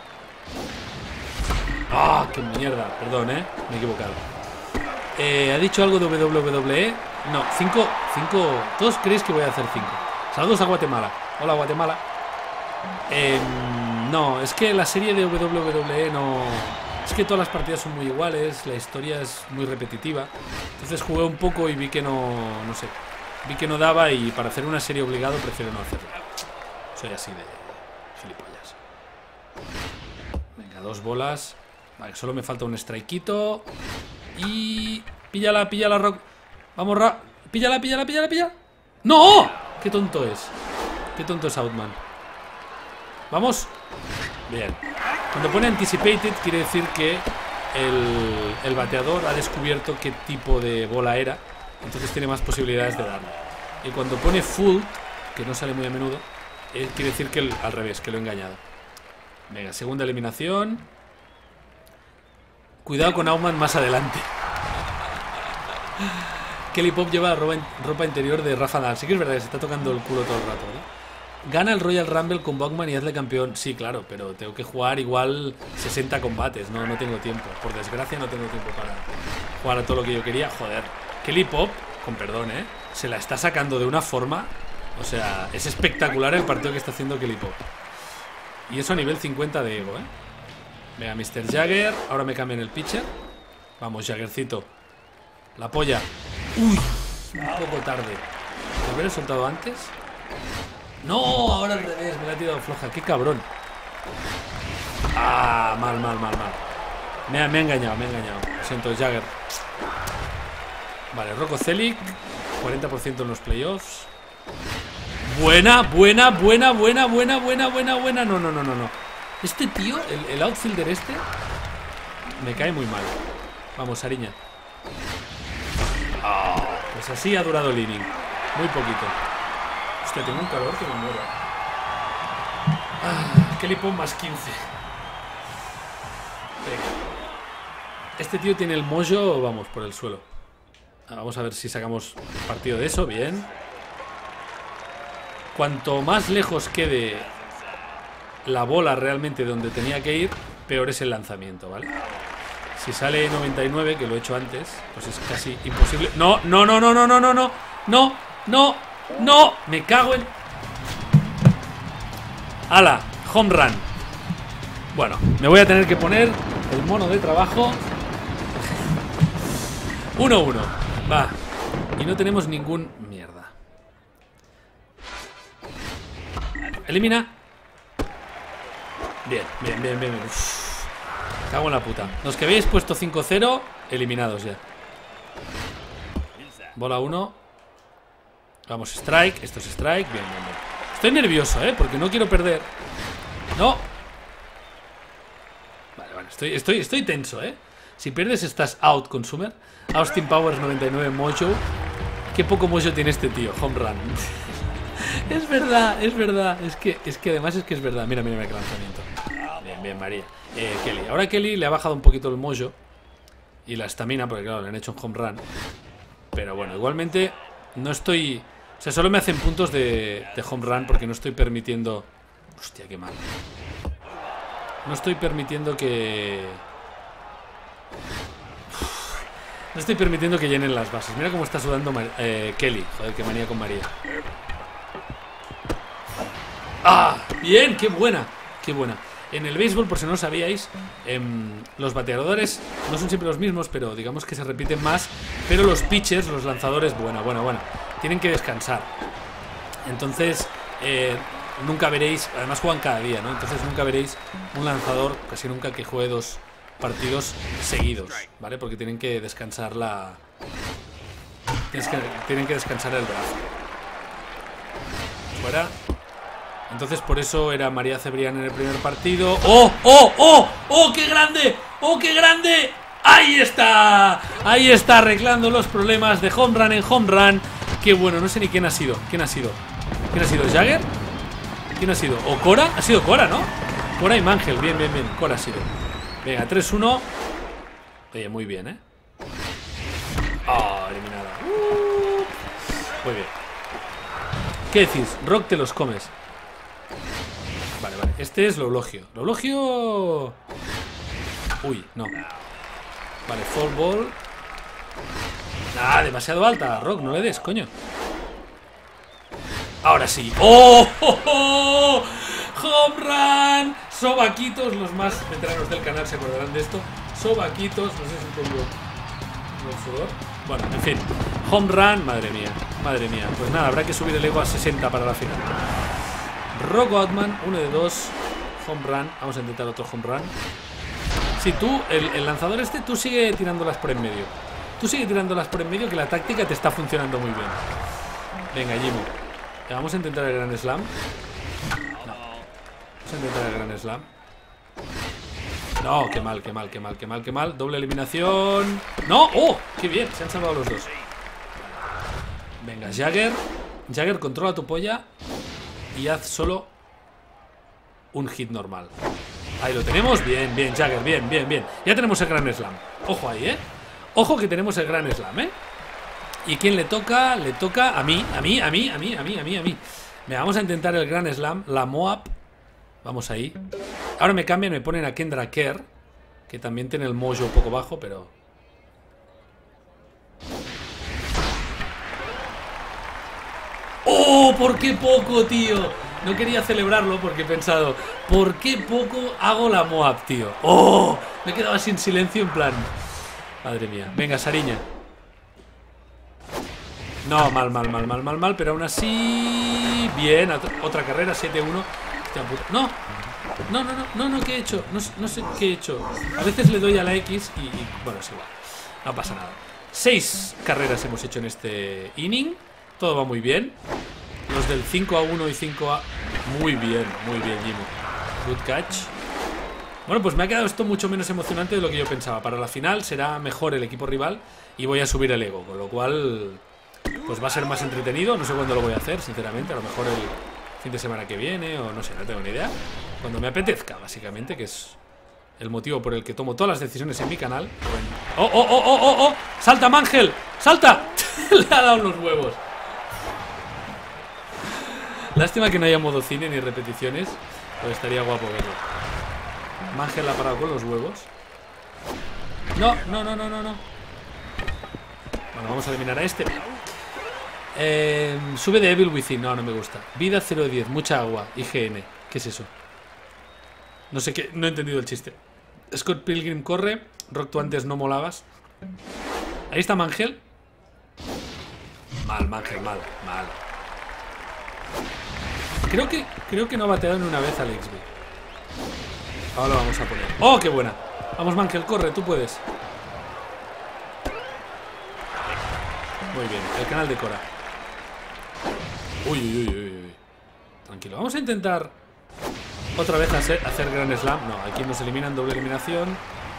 ¡Ah! ¡Qué mierda! Perdón, ¿eh? Me he equivocado. Eh, ¿Ha dicho algo de W W E? No, cinco, cinco. Todos creéis que voy a hacer cinco. Saludos a Guatemala. Hola, Guatemala. Eh, no, es que la serie de W W E no... Es que todas las partidas son muy iguales. La historia es muy repetitiva. Entonces jugué un poco y vi que no... No sé. Vi que no daba y para hacer una serie obligado prefiero no hacerlo. Soy así de gilipollas. Venga, dos bolas. Vale, solo me falta un strikeito. Y... Píllala, píllala, Rock. Vamos, Ra... Píllala, píllala, píllala, píllala. ¡No! ¡Qué tonto es! ¡Qué tonto es Outman! Vamos. Bien. Cuando pone anticipated quiere decir que el, el bateador ha descubierto qué tipo de bola era. Entonces tiene más posibilidades de darle. Y cuando pone full, que no sale muy a menudo, eh, quiere decir que el, al revés, que lo he engañado. Venga, segunda eliminación. Cuidado con Outman más adelante. Kelly Pop lleva ropa, ropa interior de Rafa Nadal. Sí que es verdad que se está tocando el culo todo el rato, ¿no? Gana el Royal Rumble con Bachman y hazle campeón. Sí, claro, pero tengo que jugar igual sesenta combates. No, no tengo tiempo. Por desgracia no tengo tiempo para jugar a todo lo que yo quería. Joder. Kelly Pop, con perdón, ¿eh? Se la está sacando de una forma. O sea, es espectacular el partido que está haciendo Kelly Pop. Y eso a nivel cincuenta de ego, ¿eh? Venga, mister Jagger. Ahora me cambian el pitcher. Vamos, Jaggercito. La polla. Uy, un poco tarde. ¿Me hubiera soltado antes? No, ahora al revés. Me la ha tirado floja. Qué cabrón. Ah, mal, mal, mal, mal. Me ha, me ha engañado, me ha engañado. Lo siento, Jagger. Vale, Rocco Celic. cuarenta por ciento en los playoffs. Buena, buena, buena, buena, buena, buena, buena, buena. No, no, no, no, no. Este tío, el, el outfielder este, me cae muy mal. Vamos, Ariña. Oh, pues así ha durado el inning. Muy poquito. Hostia, tengo un calor que me muero. Ah, Kelly Pop más quince. Venga. Este tío tiene el mojo, vamos, por el suelo. Vamos a ver si sacamos partido de eso. Bien. Cuanto más lejos quede la bola realmente donde tenía que ir, peor es el lanzamiento, ¿vale? Si sale noventa y nueve, que lo he hecho antes, pues es casi imposible. No, no, no, no, no, no, no, no, no, no, no, me cago en... ¡Hala! Home run. Bueno, me voy a tener que poner el mono de trabajo. uno uno. Va. Y no tenemos ningún... Mierda. Elimina. Bien, bien, bien, bien, bien. Uf, cago en la puta. Los que habéis puesto cinco cero, eliminados ya. Bola uno. Vamos, strike. Esto es strike. Bien, bien, bien. Estoy nervioso, ¿eh? Porque no quiero perder. No. Vale, vale. Estoy, estoy, estoy tenso, ¿eh? Si pierdes estás out, consumer. Austin Powers noventa y nueve Mojo. Qué poco mojo tiene este tío. Home run. Es verdad, es verdad. Es que, es que además es que es verdad. Mira, mira, mira qué lanzamiento. Bien, bien, María. Eh, Kelly. Ahora Kelly le ha bajado un poquito el mojo y la estamina, porque claro, le han hecho un home run. Pero bueno, igualmente no estoy... O sea, solo me hacen puntos de, de home run porque no estoy permitiendo... Hostia, qué mal. No estoy permitiendo que... No estoy permitiendo que llenen las bases. Mira cómo está sudando Mar eh, Kelly. Joder, qué manía con María. ¡Ah! Bien, qué buena. Qué buena. En el béisbol, por si no lo sabíais, eh, los bateadores no son siempre los mismos, pero digamos que se repiten más. Pero los pitchers, los lanzadores, bueno, bueno, bueno, tienen que descansar. Entonces, eh, nunca veréis, además juegan cada día, ¿no? Entonces nunca veréis un lanzador, casi nunca, que juegue dos partidos seguidos, ¿vale? Porque tienen que descansar la... Tienen que descansar el brazo. Fuera. Entonces por eso era María Cebrián en el primer partido. ¡Oh, oh, oh! ¡Oh, qué grande! ¡Oh, qué grande! ¡Ahí está! Ahí está, arreglando los problemas de home run en home run. ¡Qué bueno! No sé ni quién ha sido. ¿Quién ha sido? ¿Quién ha sido? ¿Jagger? ¿Quién ha sido? ¿O Cora? Ha sido Cora, ¿no? Cora y Mangel. Bien, bien, bien. Cora ha sido. Venga, tres uno. Oye, muy bien, ¿eh? Ah, oh, eliminada. Uh. Muy bien. ¿Qué decís? Rock, te los comes. Vale, vale. Este es Loulogio. Loulogio... Uy, no. Vale, fall ball. Ah, demasiado alta. Rock, no le des, coño. Ahora sí. ¡Oh! ¡Oh! ¡Oh! ¡Home run! Sobaquitos, los más veteranos del canal se acordarán de esto. Sobaquitos, no sé si pongo el sudor. Bueno, en fin. Home run, madre mía. Madre mía. Pues nada, habrá que subir el ego a sesenta para la final. Rock Gottman, uno de dos. Home run. Vamos a intentar otro home run. Si tú, el, el lanzador este, tú sigue tirándolas por en medio. Tú sigue tirándolas por en medio, que la táctica te está funcionando muy bien. Venga, Jimo. Vamos a intentar el Grand Slam. No. Vamos a intentar el Grand Slam. No, qué mal, qué mal, qué mal, qué mal, qué mal. Doble eliminación. ¡No! ¡Oh! ¡Qué bien! Se han salvado los dos. Venga, Jagger. Jagger, controla tu polla y haz solo un hit normal. Ahí lo tenemos. Bien, bien, Jagger. Bien, bien, bien. Ya tenemos el Grand Slam. Ojo ahí, ¿eh? Ojo que tenemos el Grand Slam, ¿eh? ¿Y quién le toca? Le toca a mí, a mí, a mí, a mí, a mí, a mí, a mí. Venga, vamos a intentar el Grand Slam. La Moab. Vamos ahí. Ahora me cambian, me ponen a Kendra Kerr, que también tiene el mojo un poco bajo, pero... ¡Oh! ¿Por qué poco, tío? No quería celebrarlo porque he pensado, ¿por qué poco hago la Moab, tío? ¡Oh! Me he quedado así en silencio en plan... Madre mía. Venga, Sariña. No, mal, mal, mal, mal, mal, mal, pero aún así... Bien, otra carrera, siete uno. Hostia puta. No, no, no, no, no, no, ¿qué he hecho? No, no sé qué he hecho. A veces le doy a la X y, y... Bueno, es igual. No pasa nada. Seis carreras hemos hecho en este inning. Todo va muy bien. Los del cinco a uno y cinco a... Muy bien, muy bien, Jimo. Good catch. Bueno, pues me ha quedado esto mucho menos emocionante de lo que yo pensaba. Para la final será mejor el equipo rival y voy a subir el ego, con lo cual pues va a ser más entretenido. No sé cuándo lo voy a hacer, sinceramente. A lo mejor el fin de semana que viene o no sé, no tengo ni idea. Cuando me apetezca, básicamente, que es el motivo por el que tomo todas las decisiones en mi canal. ¡Oh, oh, oh, oh, oh! oh! ¡Salta, Mangel! ¡Salta! Le ha dado los huevos. Lástima que no haya modo cine ni repeticiones, pero estaría guapo verlo. Mangel la ha parado con los huevos. No, no, no, no, no, no. Bueno, vamos a eliminar a este. eh, Sube de Evil Within. No, no me gusta. Vida cero de diez, mucha agua. I G N, ¿qué es eso? No sé qué, no he entendido el chiste. Scott Pilgrim corre. Rock, tú antes no molabas. Ahí está Mangel. Mal, Mangel, mal, mal. Creo que, creo que no ha bateado ni una vez al X B. Ahora lo vamos a poner. ¡Oh, qué buena! Vamos, Mankel, corre, tú puedes. Muy bien, el canal de Cora. Uy, uy, uy, uy, uy. Tranquilo, vamos a intentar otra vez hacer, hacer Grand Slam. No, aquí nos eliminan, doble eliminación.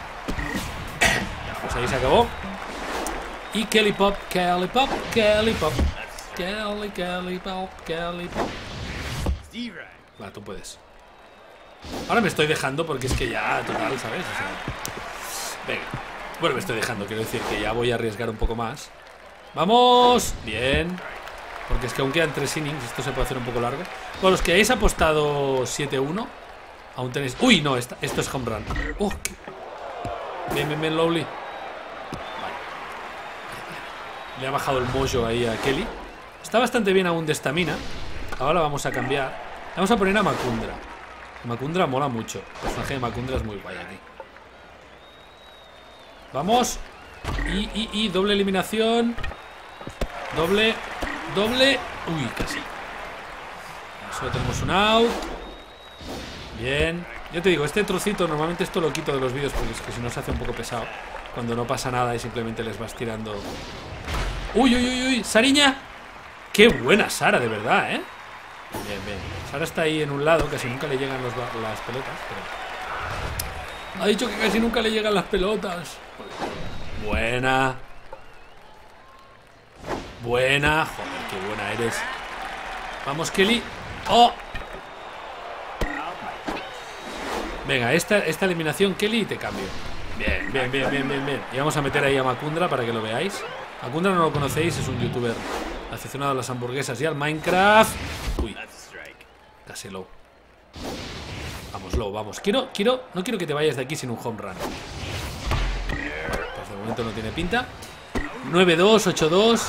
Pues ahí se acabó. Y Kelly Pop, Kelly Pop, Kelly Pop, Kelly, Kelly Pop, Kelly Pop. Va, tú puedes. Ahora me estoy dejando porque es que ya, total, ¿sabes? O sea, venga. Bueno, me estoy dejando, quiero decir que ya voy a arriesgar un poco más. ¡Vamos! Bien. Porque es que aún quedan tres innings, esto se puede hacer un poco largo. Bueno, los que hayáis apostado siete uno, aún tenéis... ¡Uy! No, esta, esto es home run. ¡Oh! Qué... Bien, bien, bien, Lowly. Vale. Le ha bajado el mojo ahí a Kelly. Está bastante bien aún de estamina. Ahora vamos a cambiar. Vamos a poner a Makundra. Makundra mola mucho. El personaje de Makundra es muy guay aquí. Vamos. Y, y, y, doble eliminación. Doble, doble. Uy, casi. Solo tenemos un out. Bien. Yo te digo, este trocito, normalmente esto lo quito de los vídeos porque es que si no se hace un poco pesado. Cuando no pasa nada y simplemente les vas tirando. Uy, uy, uy, uy. Sariña. Qué buena Sara, de verdad, ¿eh? Bien, bien. Sara está ahí en un lado, casi nunca le llegan los, las pelotas. Pero... ha dicho que casi nunca le llegan las pelotas. Buena. Buena. Joder, qué buena eres. Vamos, Kelly. ¡Oh! Venga, esta, esta eliminación, Kelly, y te cambio. Bien, bien, bien, bien, bien, bien. Y vamos a meter ahí a Makundra para que lo veáis. Makundra no lo conocéis, es un youtuber aficionado a las hamburguesas y al Minecraft. Uy, casi low. Vamos, low, vamos. Quiero, quiero, no quiero que te vayas de aquí sin un home run. Pues de momento no tiene pinta. nueve dos, ocho dos.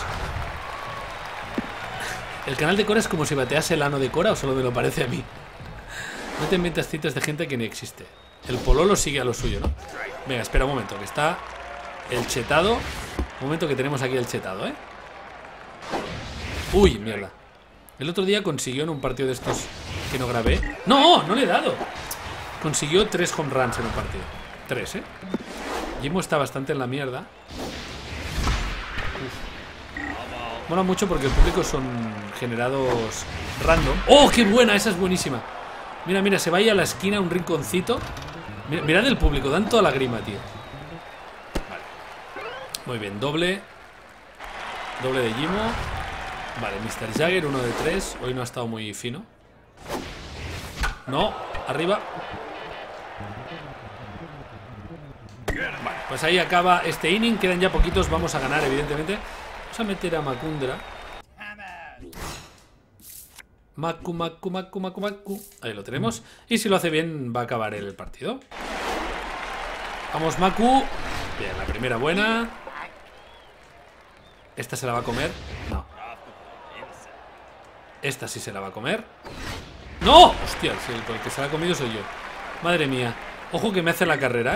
El canal de Cora es como si batease el ano de Cora, o solo me lo parece a mí. No te inventas citas de gente que ni existe. El pololo sigue a lo suyo, ¿no? Venga, espera un momento, que está el chetado. Un momento que tenemos aquí el chetado, ¿eh? Uy, mierda. El otro día consiguió en un partido de estos que no grabé. ¡No! ¡No le he dado! Consiguió tres home runs en un partido. Tres, ¿eh? Jimmo está bastante en la mierda. Uf. Mola mucho porque el público son generados random. ¡Oh, qué buena! Esa es buenísima. Mira, mira, se va ahí a la esquina, un rinconcito. Mira, mirad el público, dan toda la grima, tío. Vale. Muy bien, doble. Doble de Jimmo. Vale, mister Jagger, uno de tres. Hoy no ha estado muy fino. No, arriba. Vale, pues ahí acaba este inning. Quedan ya poquitos, vamos a ganar, evidentemente. Vamos a meter a Makundra. Maku, Maku, Maku, Maku, Maku. Ahí lo tenemos. Y si lo hace bien va a acabar el partido. Vamos, Maku. Bien, la primera buena. ¿Esta se la va a comer? No. Esta sí se la va a comer. ¡No! Hostia, sí, el que se la ha comido soy yo. Madre mía. Ojo que me hace la carrera, ¿eh?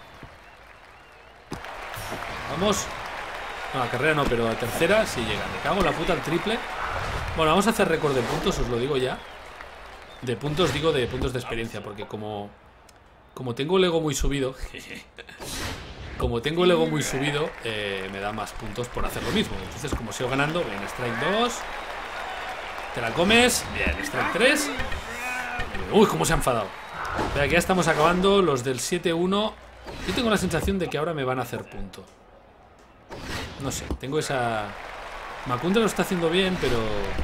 Vamos. No, a carrera no, pero a tercera sí llega. Me cago en la puta al triple. Bueno, vamos a hacer récord de puntos, os lo digo ya. De puntos, digo de puntos de experiencia. Porque como Como tengo el ego muy subido Como tengo el ego muy subido eh, me da más puntos por hacer lo mismo. Entonces como sigo ganando, bien, strike dos. Te la comes, bien, strike tres. Uy, cómo se ha enfadado. Pero que ya estamos acabando. Los del siete uno. Yo tengo la sensación de que ahora me van a hacer punto. No sé, tengo esa... Makundra lo está haciendo bien, pero...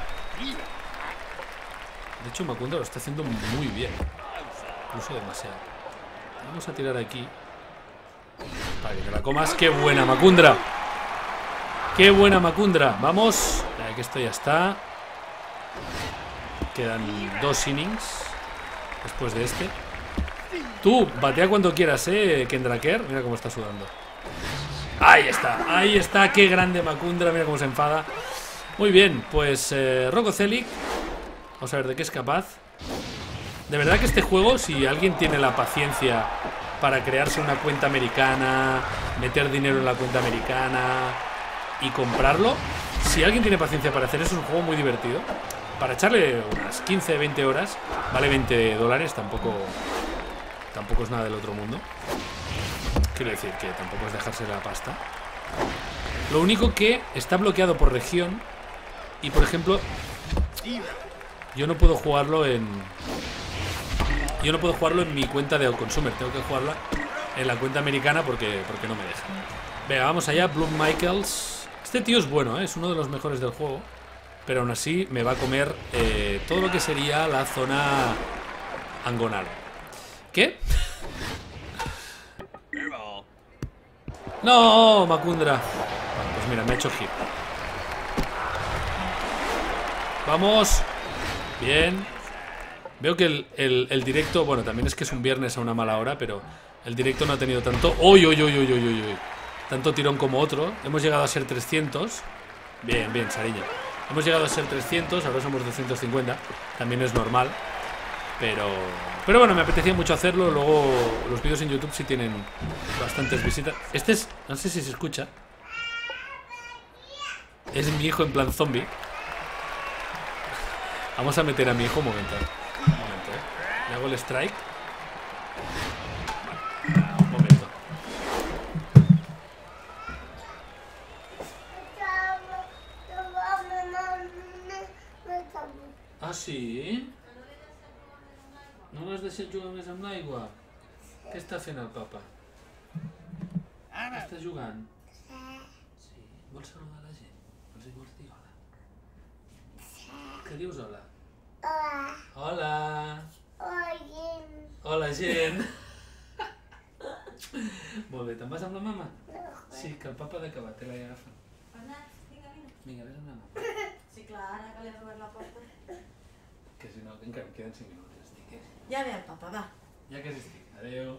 De hecho, Makundra lo está haciendo muy bien. Incluso demasiado. Vamos a tirar aquí para que te la comas. ¡Qué buena, Makundra! ¡Qué buena, Makundra! Vamos. Que esto ya está. Quedan dos innings después de este. Tú, batea cuando quieras, eh, Kendraker. Mira cómo está sudando. Ahí está, ahí está, qué grande Makundra, mira cómo se enfada. Muy bien, pues eh, Rocco Celic. Vamos a ver de qué es capaz. De verdad que este juego, si alguien tiene la paciencia para crearse una cuenta americana, meter dinero en la cuenta americana y comprarlo, si alguien tiene paciencia para hacer eso, es un juego muy divertido. para echarle unas quince, veinte horas. Vale veinte dólares, tampoco Tampoco es nada del otro mundo. Quiero decir que tampoco es dejarse la pasta. Lo único que está bloqueado por región. Y por ejemplo, yo no puedo jugarlo en Yo no puedo jugarlo en mi cuenta de Consumer. Tengo que jugarla en la cuenta americana porque, porque no me deja. Venga, vamos allá. Bloom Michaels. Este tío es bueno, ¿eh? Es uno de los mejores del juego. Pero aún así me va a comer eh, todo lo que sería la zona Angonal. ¿Qué? No, Makundra. Bueno, pues mira, me ha hecho hit. Vamos. Bien. Veo que el, el, el directo, bueno, también es que es un viernes a una mala hora, pero el directo no ha tenido tanto... ¡Uy, uy, uy, uy, uy, uy, uy! Tanto tirón como otro. Hemos llegado a ser trescientos. Bien, bien, Sariña. Hemos llegado a ser trescientos, ahora somos doscientos cincuenta. También es normal. Pero... Pero bueno, me apetecía mucho hacerlo. Luego los vídeos en YouTube sí tienen bastantes visitas. Este es... No sé si se escucha. Es mi hijo en plan zombie. Vamos a meter a mi hijo un momento. Un momento, ¿eh? Le hago el strike. Un momento. Ah, sí? No vas deixar jugar més amb l'aigua? Què està fent el papa? Està jugant? Sí. Vols saludar la gent? Els hi vols dir hola? Què dius hola? Hola. Hola. Hola, gent. Hola, gent. Molt bé, te'n vas amb la mama? Sí, que el papa ha d'acabar, te l'he agafat. Vinga, vinga, vés amb la mama. Sí, clar, ara que li has obert la porta. Que si no, encara em queden cinc minuts. Estic, eh? Ja ve el papa, va. Ja que estic. Adeu.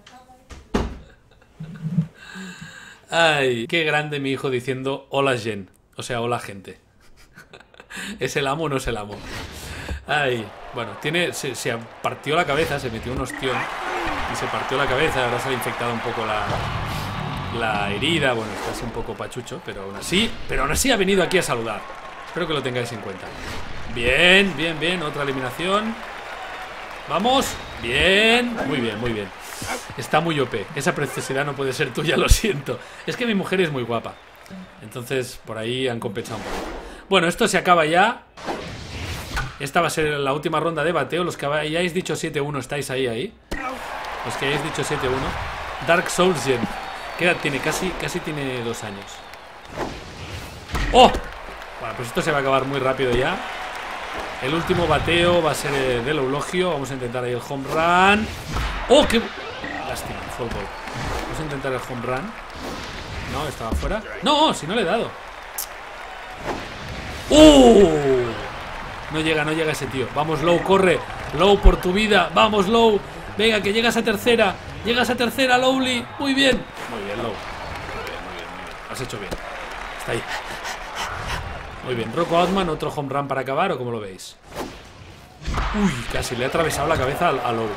Ay, qué grande mi hijo diciendo hola Jen. O sea, hola gente. ¿Es el amo o no es el amo? Ay, bueno, tiene, se, se partió la cabeza, se metió un ostión y se partió la cabeza. Ahora se le ha infectado un poco la, la herida. Bueno, está así un poco pachucho, pero aún así, pero aún así ha venido aquí a saludar. Espero que lo tengáis en cuenta. Bien, bien, bien, otra eliminación. Vamos, bien, muy bien, muy bien. Está muy O P, esa preciosidad no puede ser tuya, lo siento. Es que mi mujer es muy guapa. Entonces, por ahí han compensado un poco. Bueno, esto se acaba ya. Esta va a ser la última ronda de bateo. Los que hayáis dicho siete uno, estáis ahí, ahí. Los que hayáis dicho siete uno. Dark Souls Gen. ¿Qué edad tiene? Casi, casi tiene dos años. ¡Oh! Bueno, pues esto se va a acabar muy rápido ya. El último bateo va a ser del eulogio. Vamos a intentar ahí el home run. ¡Oh, qué... Lástima, full ball. Vamos a intentar el home run. No, estaba fuera. No, si no le he dado. ¡Uh! No llega, no llega ese tío. Vamos, Low, corre. Low, por tu vida. Vamos, Low. Venga, que llegas a tercera. Llegas a tercera, Lowly. Muy bien. Muy bien, Low. Muy bien, muy bien, muy bien. Has hecho bien. Está ahí. Muy bien. Rocco Outman, otro home run para acabar, ¿o cómo lo veis? Uy, casi le he atravesado la cabeza a Low.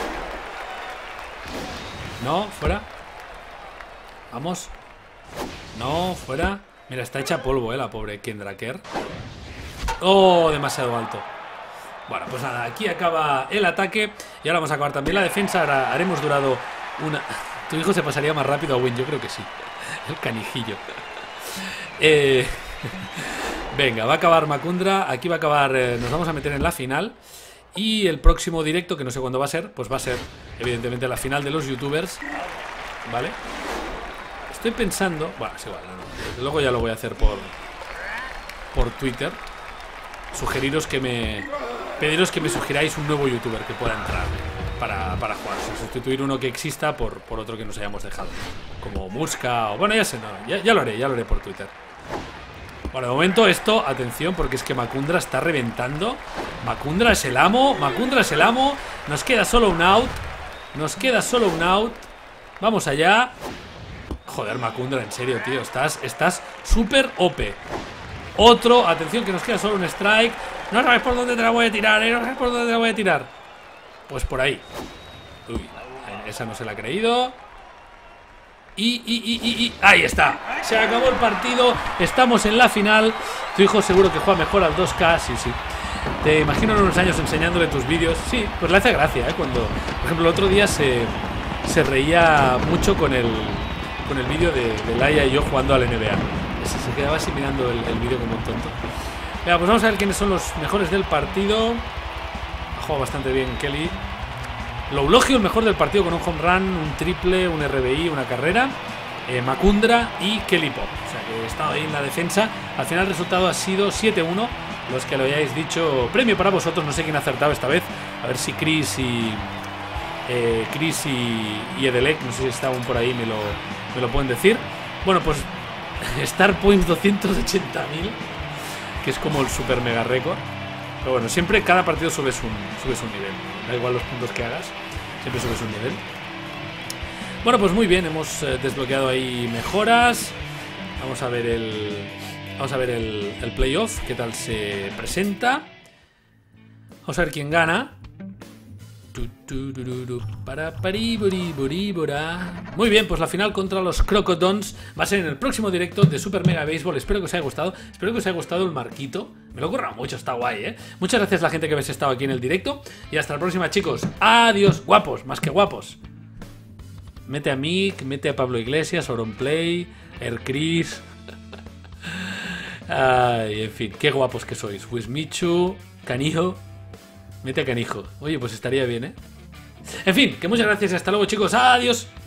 No, fuera. Vamos. No, fuera. Mira, está hecha polvo, eh, la pobre Kendra Kerr. Oh, demasiado alto. Bueno, pues nada, aquí acaba el ataque. Y ahora vamos a acabar también la defensa. Ahora haremos durado una... Tu hijo se pasaría más rápido a Win, yo creo que sí. El canijillo. Eh... Venga, va a acabar Makundra. Aquí va a acabar, eh, nos vamos a meter en la final. Y el próximo directo, que no sé cuándo va a ser, pues va a ser evidentemente la final de los youtubers. ¿Vale? Estoy pensando... Bueno, es igual, no, luego ya lo voy a hacer por Por Twitter. Sugeriros que me... Pediros que me sugiráis un nuevo youtuber que pueda entrar Para, para jugar, o sea, sustituir uno que exista por, por otro que nos hayamos dejado, como Muska o... Bueno, ya sé, no, ya, ya lo haré, ya lo haré por Twitter. Bueno, de momento esto, atención, porque es que Makundra está reventando. Makundra es el amo, Makundra es el amo. Nos queda solo un out. Nos queda solo un out. Vamos allá. Joder, Makundra, en serio, tío. Estás estás súper O P. Otro, atención, que nos queda solo un strike. No sabes por dónde te la voy a tirar, ¿eh? No sabes por dónde te la voy a tirar. Pues por ahí. Uy, esa no se la ha creído. Y, y, y, y, y, ahí está. Se acabó el partido. Estamos en la final. Tu hijo seguro que juega mejor al dos K. Sí, sí. Te imagino en unos años enseñándole tus vídeos. Sí, pues le hace gracia, ¿eh? Cuando, por ejemplo, el otro día se, se reía mucho con el, con el vídeo de, de Laia y yo jugando al N B A. Se, se quedaba así mirando el, el vídeo como un tonto. Venga, pues vamos a ver quiénes son los mejores del partido. Ha jugado bastante bien Kelly. Loulogio, el mejor del partido, con un home run, un triple, un R B I, una carrera. Eh, Makundra y Kelly Pop. O sea que he estado ahí en la defensa. Al final el resultado ha sido siete uno. Los que lo hayáis dicho, premio para vosotros. No sé quién ha acertado esta vez. A ver si Chris y eh, Chris y, y Edelec, no sé si está aún por ahí, me lo, me lo pueden decir. Bueno, pues Star Points doscientos ochenta mil, que es como el super mega récord. Pero bueno, siempre cada partido subes un, subes un nivel. Da igual los puntos que hagas, siempre subes un nivel. Bueno, pues muy bien, hemos eh, desbloqueado ahí mejoras. Vamos a ver el Vamos a ver el, el playoff, qué tal se presenta. Vamos a ver quién gana. Muy bien, pues la final contra los Crocodons va a ser en el próximo directo de Super Mega Baseball. Espero que os haya gustado. Espero que os haya gustado el marquito. Me lo he currado mucho, está guay, ¿eh? Muchas gracias a la gente que habéis estado aquí en el directo. Y hasta la próxima, chicos. Adiós, guapos, más que guapos. Mete a Mick, mete a Pablo Iglesias, Auronplay, Ercris. Ay, en fin, qué guapos que sois. Wismichu, Canijo. Mete a Canijo. Oye, pues estaría bien, ¿eh? En fin, que muchas gracias y hasta luego, chicos. Adiós.